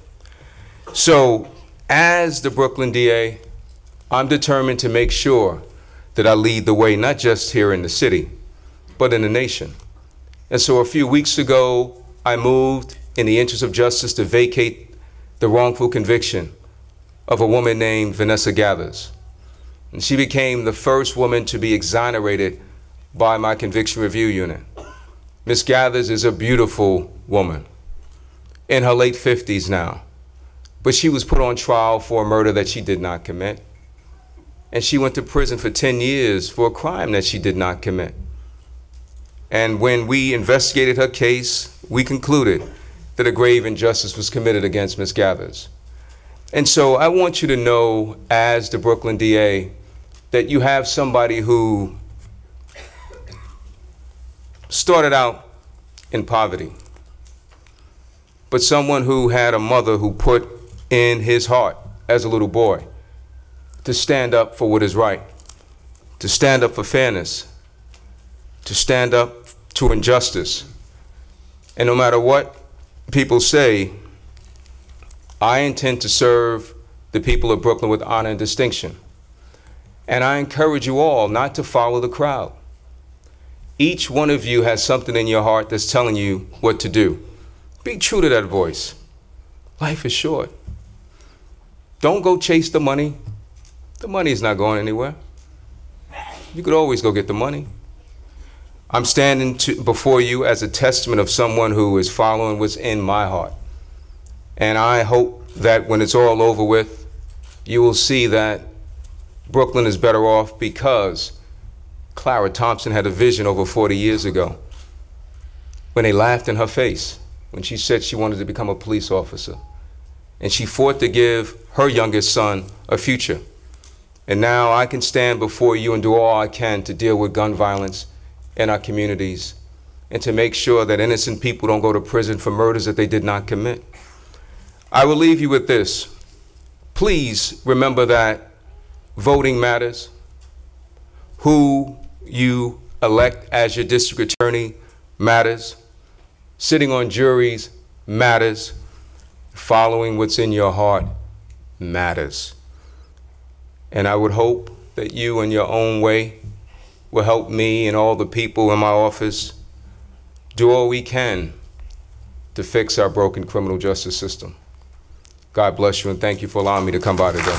So as the Brooklyn DA, I'm determined to make sure that I lead the way, not just here in the city, but in the nation. And so a few weeks ago, I moved in the interest of justice to vacate the wrongful conviction of a woman named Vanessa Gathers. And she became the first woman to be exonerated by my conviction review unit. Ms. Gathers is a beautiful woman in her late 50s now, but she was put on trial for a murder that she did not commit. And she went to prison for 10 years for a crime that she did not commit. And when we investigated her case, we concluded that a grave injustice was committed against Ms. Gathers. And so I want you to know, as the Brooklyn DA, that you have somebody who started out in poverty, but someone who had a mother who put in his heart as a little boy to stand up for what is right, to stand up for fairness, to stand up to injustice. And no matter what people say, I intend to serve the people of Brooklyn with honor and distinction. And I encourage you all not to follow the crowd. Each one of you has something in your heart that's telling you what to do. Be true to that voice. Life is short. Don't go chase the money. The money is not going anywhere. You could always go get the money. I'm standing before you as a testament of someone who is following what's in my heart. And I hope that when it's all over with, you will see that Brooklyn is better off because Clara Thompson had a vision over 40 years ago. when they laughed in her face when she said she wanted to become a police officer. And she fought to give her youngest son a future. And now I can stand before you and do all I can to deal with gun violence in our communities and to make sure that innocent people don't go to prison for murders that they did not commit. I will leave you with this. Please remember that voting matters. Who you elect as your district attorney matters. Sitting on juries matters. Following what's in your heart matters. And I would hope that you, in your own way, will help me and all the people in my office do all we can to fix our broken criminal justice system. God bless you, and thank you for allowing me to come by today.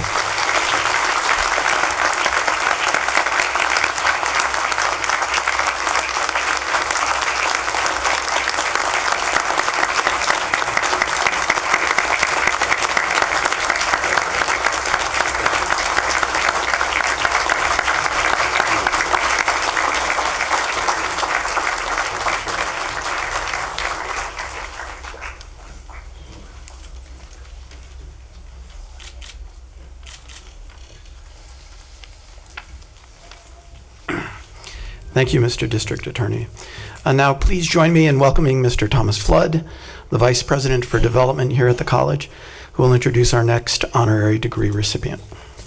Thank you, Mr. District Attorney. Now, please join me in welcoming Mr. Thomas Flood, the Vice President for Development here at the college, who will introduce our next honorary degree recipient.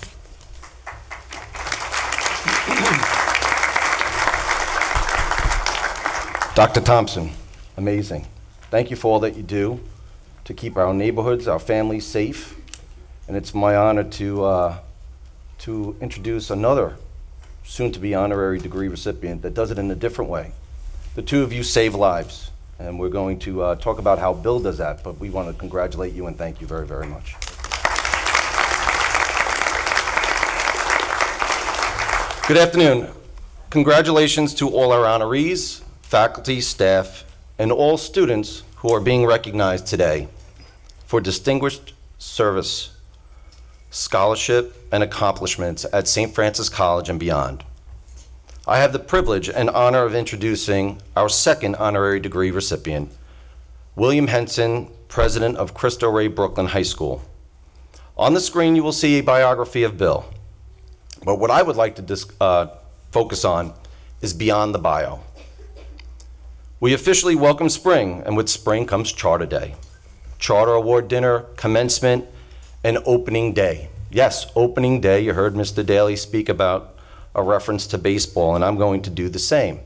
Dr. Thompson, amazing. Thank you for all that you do to keep our neighborhoods, our families safe. And it's my honor to introduce another soon-to-be honorary degree recipient that does it in a different way. The two of you save lives, and we're going to talk about how Bill does that, but we want to congratulate you and thank you very, very much. Good afternoon. Congratulations to all our honorees, faculty, staff, and all students who are being recognized today for distinguished service, scholarship, and accomplishments at St. Francis College and beyond. I have the privilege and honor of introducing our second honorary degree recipient, William Henson, president of Cristo Rey Brooklyn High School. On the screen, you will see a biography of Bill, but what I would like to focus on is beyond the bio. We officially welcome spring, and with spring comes Charter Day, Charter Award dinner, commencement, and opening day. Yes, opening day. You heard Mr. Daly speak about a reference to baseball, and I'm going to do the same.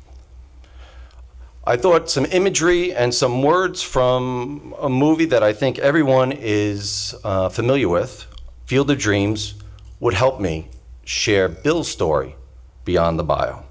I thought some imagery and some words from a movie that I think everyone is familiar with, Field of Dreams, would help me share Bill's story beyond the bio.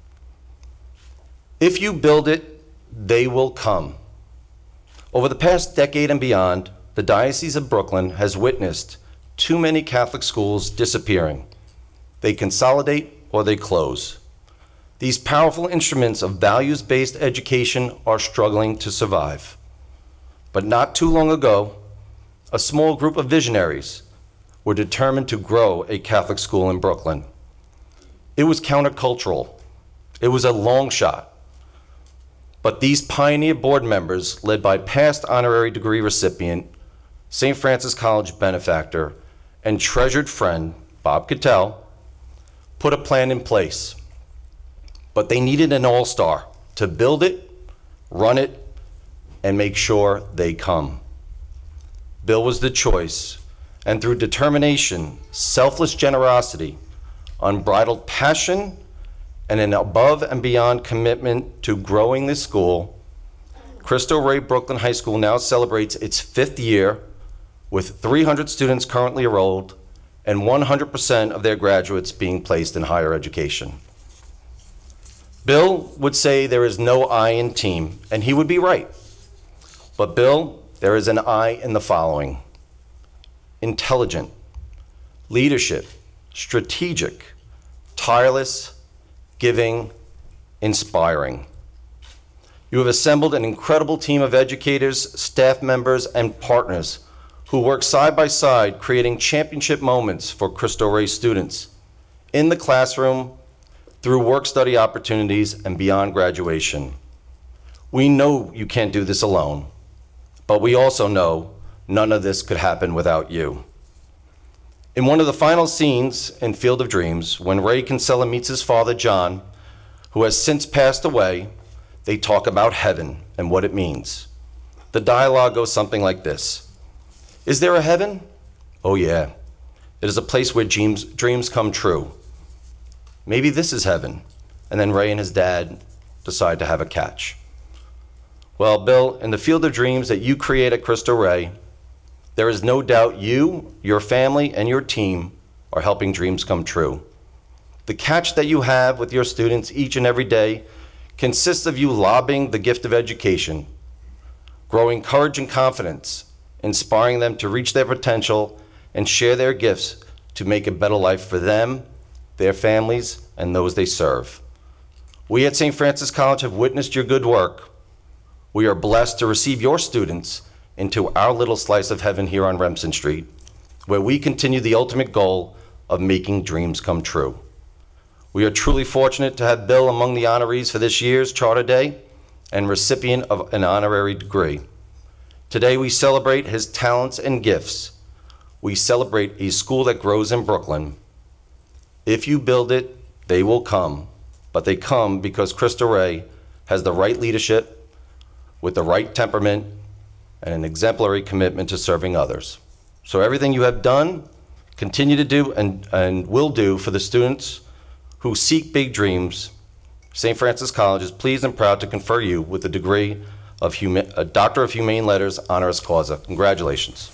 If you build it, they will come. Over the past decade and beyond, the Diocese of Brooklyn has witnessed too many Catholic schools disappearing. They consolidate or they close. These powerful instruments of values-based education are struggling to survive. But not too long ago, a small group of visionaries were determined to grow a Catholic school in Brooklyn. It was countercultural. It was a long shot. But these pioneer board members, led by past honorary degree recipient, St. Francis College benefactor, and treasured friend, Bob Cattell, put a plan in place. But they needed an all-star to build it, run it, and make sure they come. Bill was the choice, and through determination, selfless generosity, unbridled passion, and an above and beyond commitment to growing this school, Cristo Rey Brooklyn High School now celebrates its 5th year with 300 students currently enrolled and 100% of their graduates being placed in higher education. Bill would say there is no I in team, and he would be right. But Bill, there is an I in the following: intelligent, leadership, strategic, tireless, giving, inspiring. You have assembled an incredible team of educators, staff members, and partners who work side by side, creating championship moments for Cristo Rey students in the classroom, through work-study opportunities, and beyond graduation. We know you can't do this alone, but we also know none of this could happen without you. In one of the final scenes in Field of Dreams, when Ray Kinsella meets his father, John, who has since passed away, they talk about heaven and what it means. The dialogue goes something like this. Is there a heaven? Oh yeah. It is a place where dreams come true. Maybe this is heaven. And then Ray and his dad decide to have a catch. Well, Bill, in the Field of Dreams that you create at Cristo Rey, there is no doubt you, your family, and your team are helping dreams come true. The catch that you have with your students each and every day consists of you lobbying the gift of education, growing courage and confidence, inspiring them to reach their potential and share their gifts to make a better life for them, their families, and those they serve. We at St. Francis College have witnessed your good work. We are blessed to receive your students into our little slice of heaven here on Remsen Street, where we continue the ultimate goal of making dreams come true. We are truly fortunate to have Bill among the honorees for this year's Charter Day and recipient of an honorary degree. Today we celebrate his talents and gifts. We celebrate a school that grows in Brooklyn. If you build it, they will come, but they come because Cristo Rey has the right leadership with the right temperament and an exemplary commitment to serving others. So everything you have done, continue to do, and will do for the students who seek big dreams, St. Francis College is pleased and proud to confer you with the degree of a Doctor of Humane Letters honoris causa. Congratulations.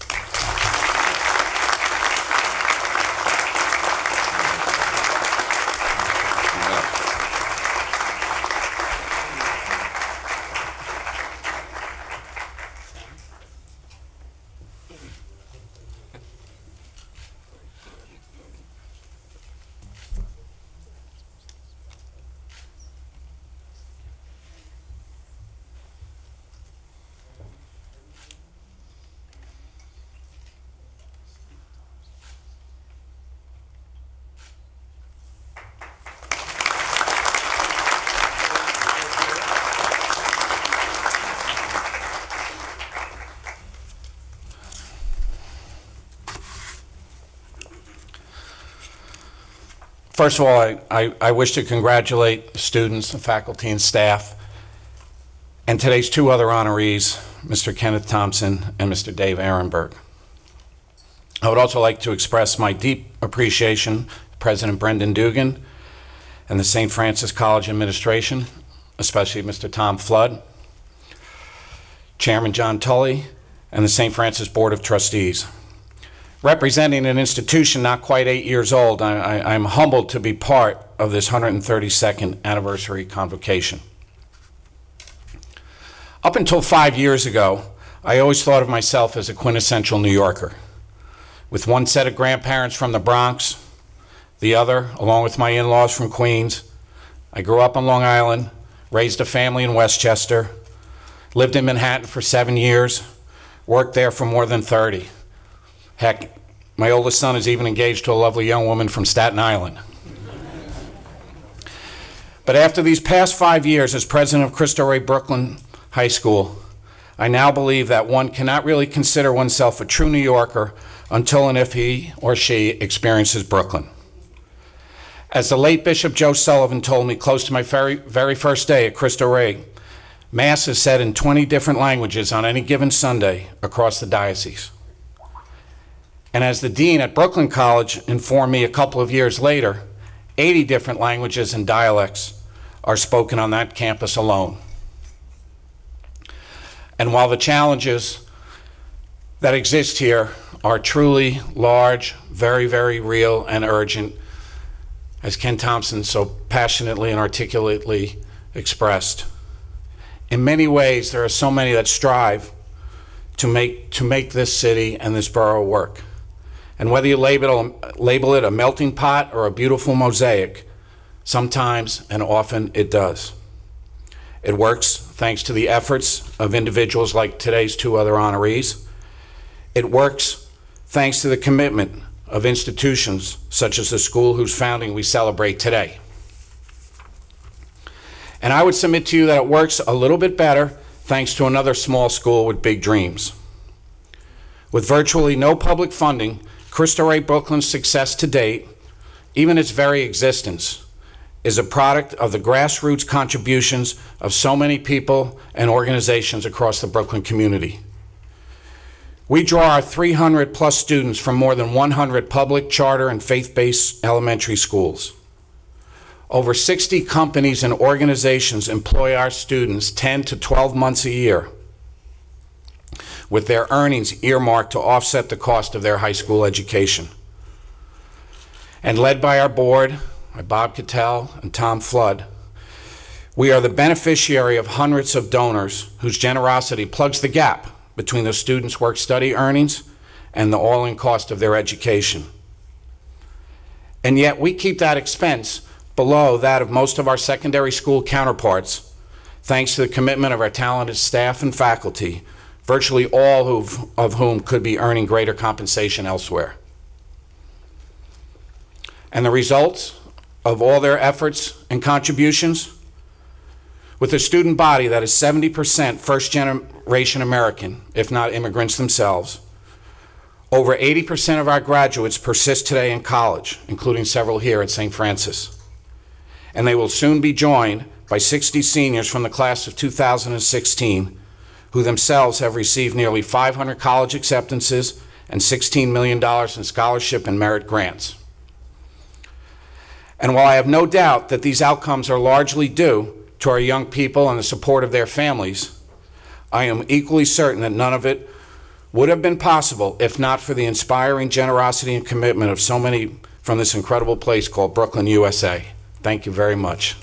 First of all, I wish to congratulate the students, the faculty, and staff, and today's two other honorees, Mr. Kenneth Thompson and Mr. Dave Ehrenberg. I would also like to express my deep appreciation to President Brendan Dugan and the St. Francis College administration, especially Mr. Tom Flood, Chairman John Tully, and the St. Francis Board of Trustees. Representing an institution not quite 8 years old, I'm humbled to be part of this 132nd anniversary convocation. Up until 5 years ago, I always thought of myself as a quintessential New Yorker, with one set of grandparents from the Bronx, the other, along with my in-laws, from Queens. I grew up on Long Island, raised a family in Westchester, lived in Manhattan for 7 years, worked there for more than 30. Heck, my oldest son is even engaged to a lovely young woman from Staten Island. But after these past 5 years as president of Cristo Rey Brooklyn High School, I now believe that one cannot really consider oneself a true New Yorker until and if he or she experiences Brooklyn. As the late Bishop Joe Sullivan told me close to my very first day at Cristo Rey, Mass is said in 20 different languages on any given Sunday across the diocese. And as the dean at Brooklyn College informed me a couple of years later, 80 different languages and dialects are spoken on that campus alone. And while the challenges that exist here are truly large, very, very real and urgent, as Ken Thompson so passionately and articulately expressed, in many ways there are so many that strive to make this city and this borough work. And whether you label it a melting pot or a beautiful mosaic, sometimes and often it does. It works thanks to the efforts of individuals like today's two other honorees. It works thanks to the commitment of institutions such as the school whose founding we celebrate today. And I would submit to you that it works a little bit better thanks to another small school with big dreams. With virtually no public funding, Cristo Rey Brooklyn's success to date, even its very existence, is a product of the grassroots contributions of so many people and organizations across the Brooklyn community. We draw our 300 plus students from more than 100 public, charter, and faith-based elementary schools. Over 60 companies and organizations employ our students 10 to 12 months a year, with their earnings earmarked to offset the cost of their high school education. And led by our board, by Bob Cattell and Tom Flood, we are the beneficiary of hundreds of donors whose generosity plugs the gap between the students' work-study earnings and the all-in cost of their education. And yet we keep that expense below that of most of our secondary school counterparts, thanks to the commitment of our talented staff and faculty, virtually all of whom could be earning greater compensation elsewhere. And the results of all their efforts and contributions? With a student body that is 70% first-generation American, if not immigrants themselves, over 80% of our graduates persist today in college, including several here at St. Francis. And they will soon be joined by 60 seniors from the class of 2016, who themselves have received nearly 500 college acceptances and $16 million in scholarship and merit grants. And while I have no doubt that these outcomes are largely due to our young people and the support of their families, I am equally certain that none of it would have been possible if not for the inspiring generosity and commitment of so many from this incredible place called Brooklyn, USA. Thank you very much.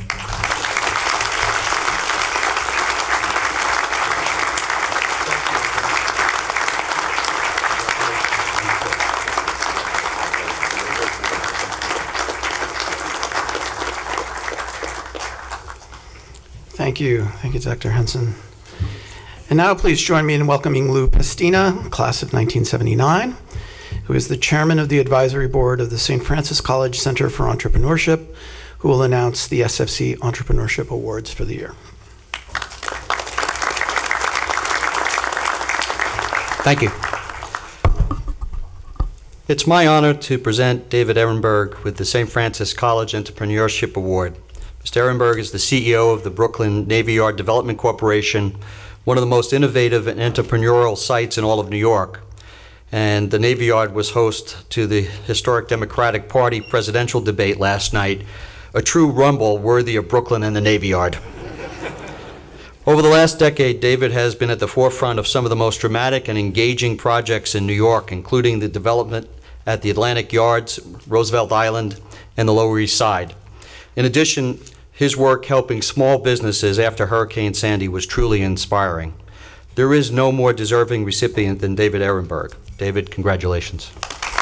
Thank you. Thank you, Dr. Henson. And now please join me in welcoming Lou Pestina, class of 1979, who is the chairman of the advisory board of the St. Francis College Center for Entrepreneurship, who will announce the SFC Entrepreneurship Awards for the year. Thank you. It's my honor to present David Ehrenberg with the St. Francis College Entrepreneurship Award. Mr. Ehrenberg is the CEO of the Brooklyn Navy Yard Development Corporation, one of the most innovative and entrepreneurial sites in all of New York. And the Navy Yard was host to the historic Democratic Party presidential debate last night, a true rumble worthy of Brooklyn and the Navy Yard. Over the last decade, David has been at the forefront of some of the most dramatic and engaging projects in New York, including the development at the Atlantic Yards, Roosevelt Island, and the Lower East Side. In addition, his work helping small businesses after Hurricane Sandy was truly inspiring. There is no more deserving recipient than David Ehrenberg. David, congratulations.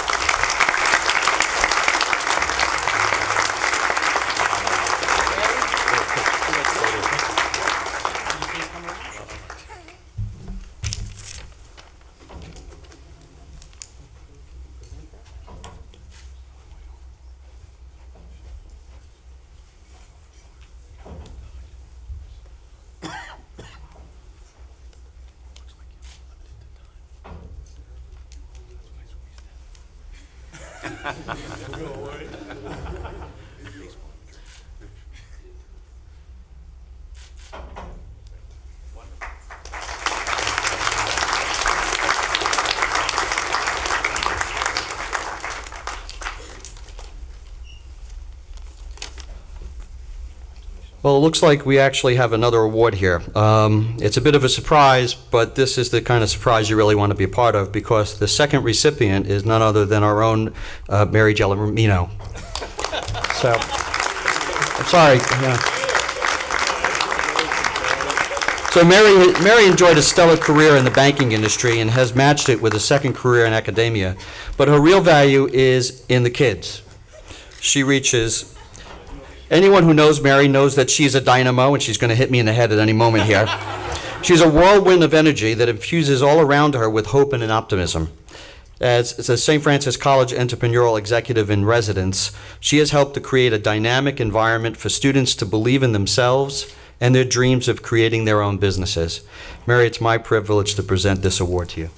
Well, it looks like we actually have another award here. It's a bit of a surprise, but this is the kind of surprise you really want to be a part of, because the second recipient is none other than our own Mary Gellermino. So, I'm sorry. Yeah. So Mary enjoyed a stellar career in the banking industry and has matched it with a second career in academia, but her real value is in the kids. She reaches. Anyone who knows Mary knows that she's a dynamo, and she's going to hit me in the head at any moment here. She's a whirlwind of energy that infuses all around her with hope and optimism. As a St. Francis College entrepreneurial executive in residence, she has helped to create a dynamic environment for students to believe in themselves and their dreams of creating their own businesses. Mary, it's my privilege to present this award to you.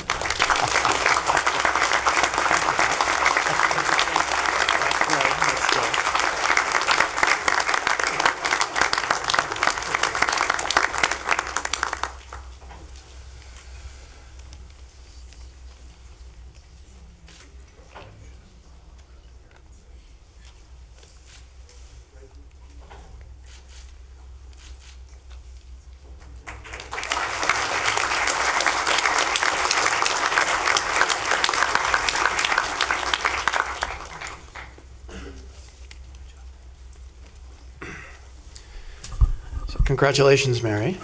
Congratulations, Mary.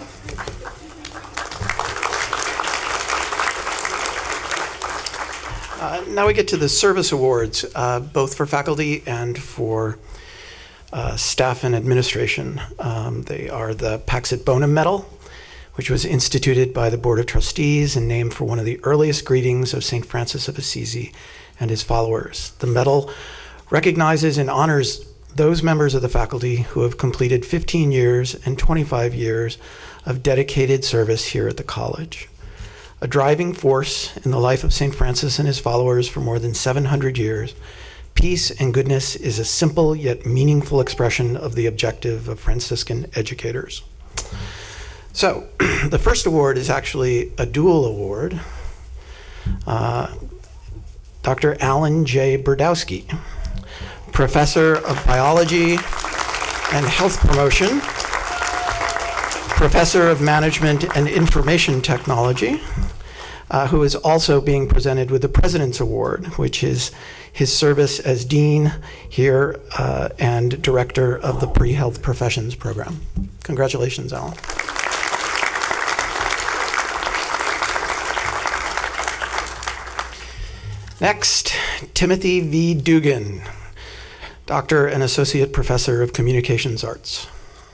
Now we get to the service awards, both for faculty and for staff and administration. They are the Pax et Bonum Medal, which was instituted by the Board of Trustees and named for one of the earliest greetings of St. Francis of Assisi and his followers. The medal recognizes and honors those members of the faculty who have completed 15 years and 25 years of dedicated service here at the college. A driving force in the life of St. Francis and his followers for more than 700 years, peace and goodness is a simple yet meaningful expression of the objective of Franciscan educators. So, the first award is actually a dual award. Dr. Alan J. Burdowski, Professor of Biology and Health Promotion, Professor of Management and Information Technology, who is also being presented with the President's Award, which is his service as Dean here and Director of the Pre-Health Professions Program. Congratulations, Alan. Next, Timothy V. Dugan, Doctor and Associate Professor of Communications Arts.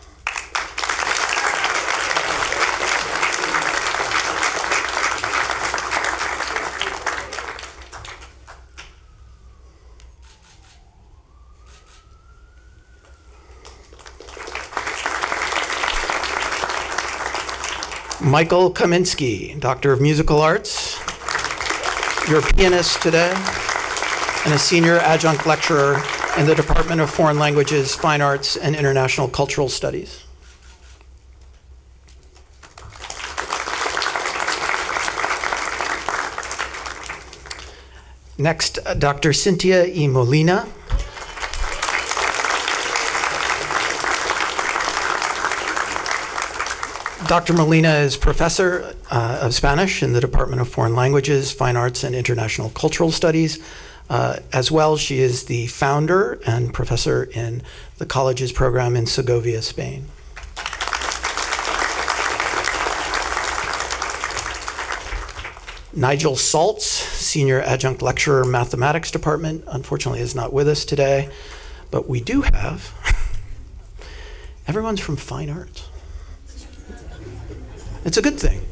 Michael Kaminsky, Doctor of Musical Arts. You're a pianist today and a senior adjunct lecturer in the Department of Foreign Languages, Fine Arts, and International Cultural Studies. Next, Dr. Cynthia E. Molina. Dr. Molina is Professor of Spanish in the Department of Foreign Languages, Fine Arts, and International Cultural Studies. As well, she is the founder and professor in the college's program in Segovia, Spain. Nigel Saltz, Senior Adjunct Lecturer, Mathematics Department, unfortunately is not with us today, but we do have, everyone's from Fine Arts. It's a good thing.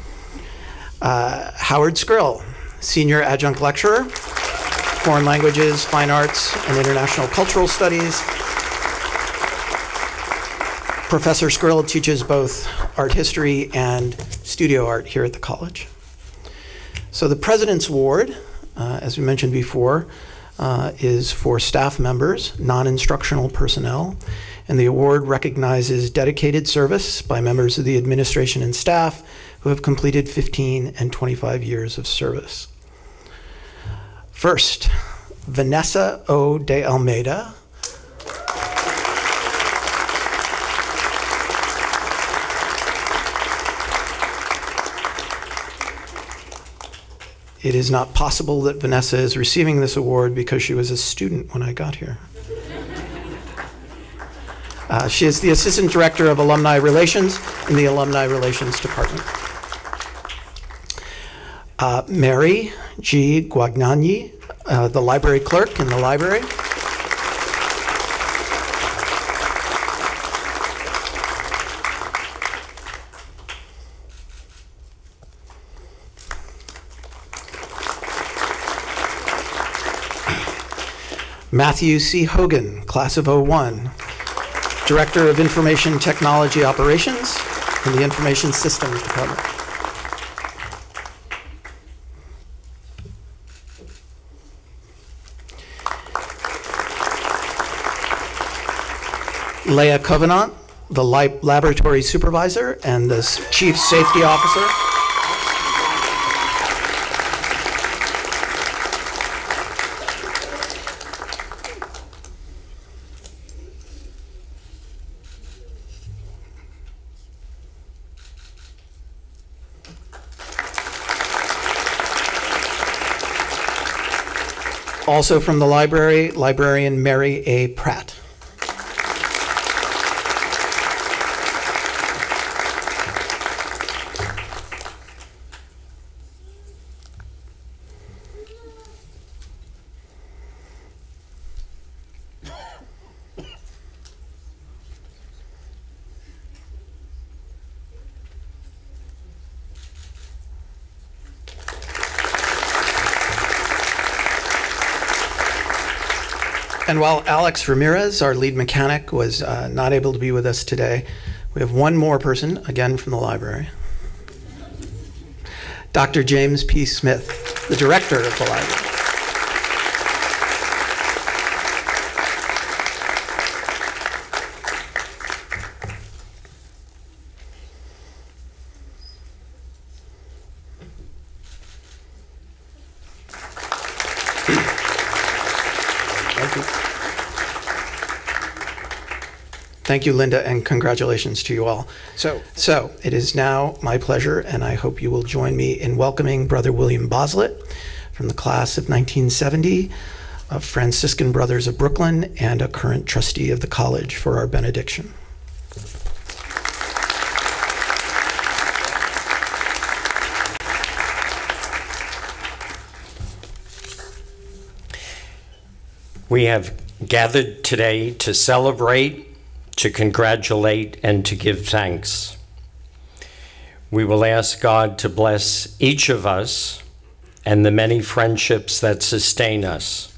Howard Skrill, Senior Adjunct Lecturer, Foreign Languages, Fine Arts, and International Cultural Studies. Professor Skrill teaches both art history and studio art here at the college. So the President's Award, as we mentioned before, is for staff members, non-instructional personnel, and the award recognizes dedicated service by members of the administration and staff who have completed 15 and 25 years of service. First, Vanessa O. de Almeida. It is not possible that Vanessa is receiving this award because she was a student when I got here. She is the Assistant Director of Alumni Relations in the Alumni Relations Department. Mary G. Guagnani, the library clerk in the library. Matthew C. Hogan, class of '01, Director of Information Technology Operations in the Information Systems Department. Leah Covenant, the Laboratory Supervisor and the Chief Safety Officer. Also from the library, Librarian Mary A. Pratt. And while Alex Ramirez, our lead mechanic, was not able to be with us today, we have one more person, again from the library. Dr. James P. Smith, the director of the library. Thank you, Linda, and congratulations to you all. So it is now my pleasure, and I hope you will join me in welcoming Brother William Boslett from the class of 1970 of Franciscan Brothers of Brooklyn and a current trustee of the college for our benediction. We have gathered today to celebrate, to congratulate, and to give thanks. We will ask God to bless each of us and the many friendships that sustain us.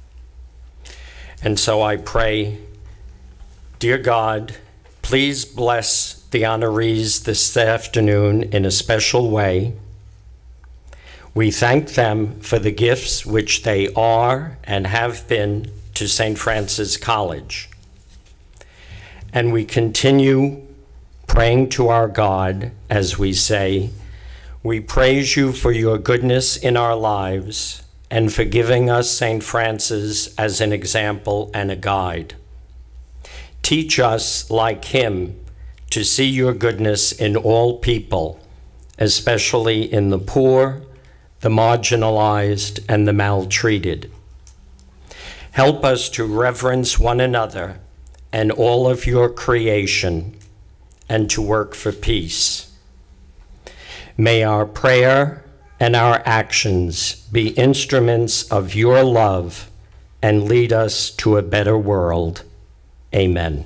And so I pray, dear God, please bless the honorees this afternoon in a special way. We thank them for the gifts which they are and have been to St. Francis College. And we continue praying to our God as we say, we praise you for your goodness in our lives and for giving us St. Francis as an example and a guide. Teach us, like him, to see your goodness in all people, especially in the poor, the marginalized, and the maltreated. Help us to reverence one another and all of your creation, and to work for peace. May our prayer and our actions be instruments of your love and lead us to a better world. Amen.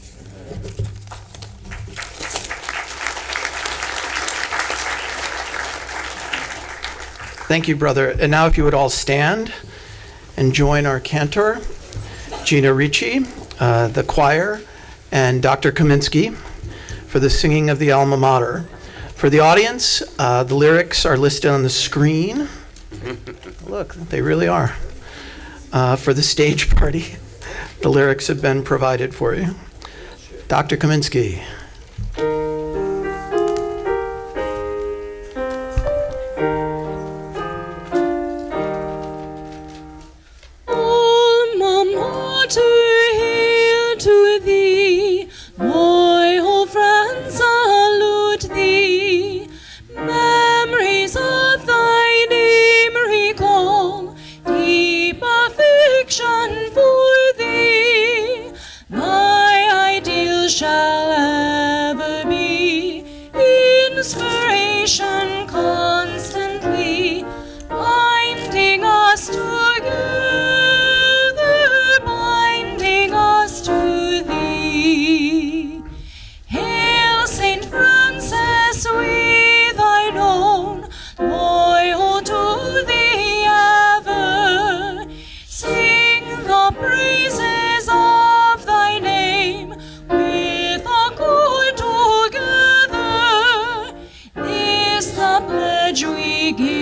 Thank you, brother. And now if you would all stand and join our cantor, Gina Ricci, the choir, and Dr. Kaminsky for the singing of the alma mater. For the audience, the lyrics are listed on the screen. Look, they really are. For the stage party, the lyrics have been provided for you. Dr. Kaminsky. For thee, my ideal shall pledge we give.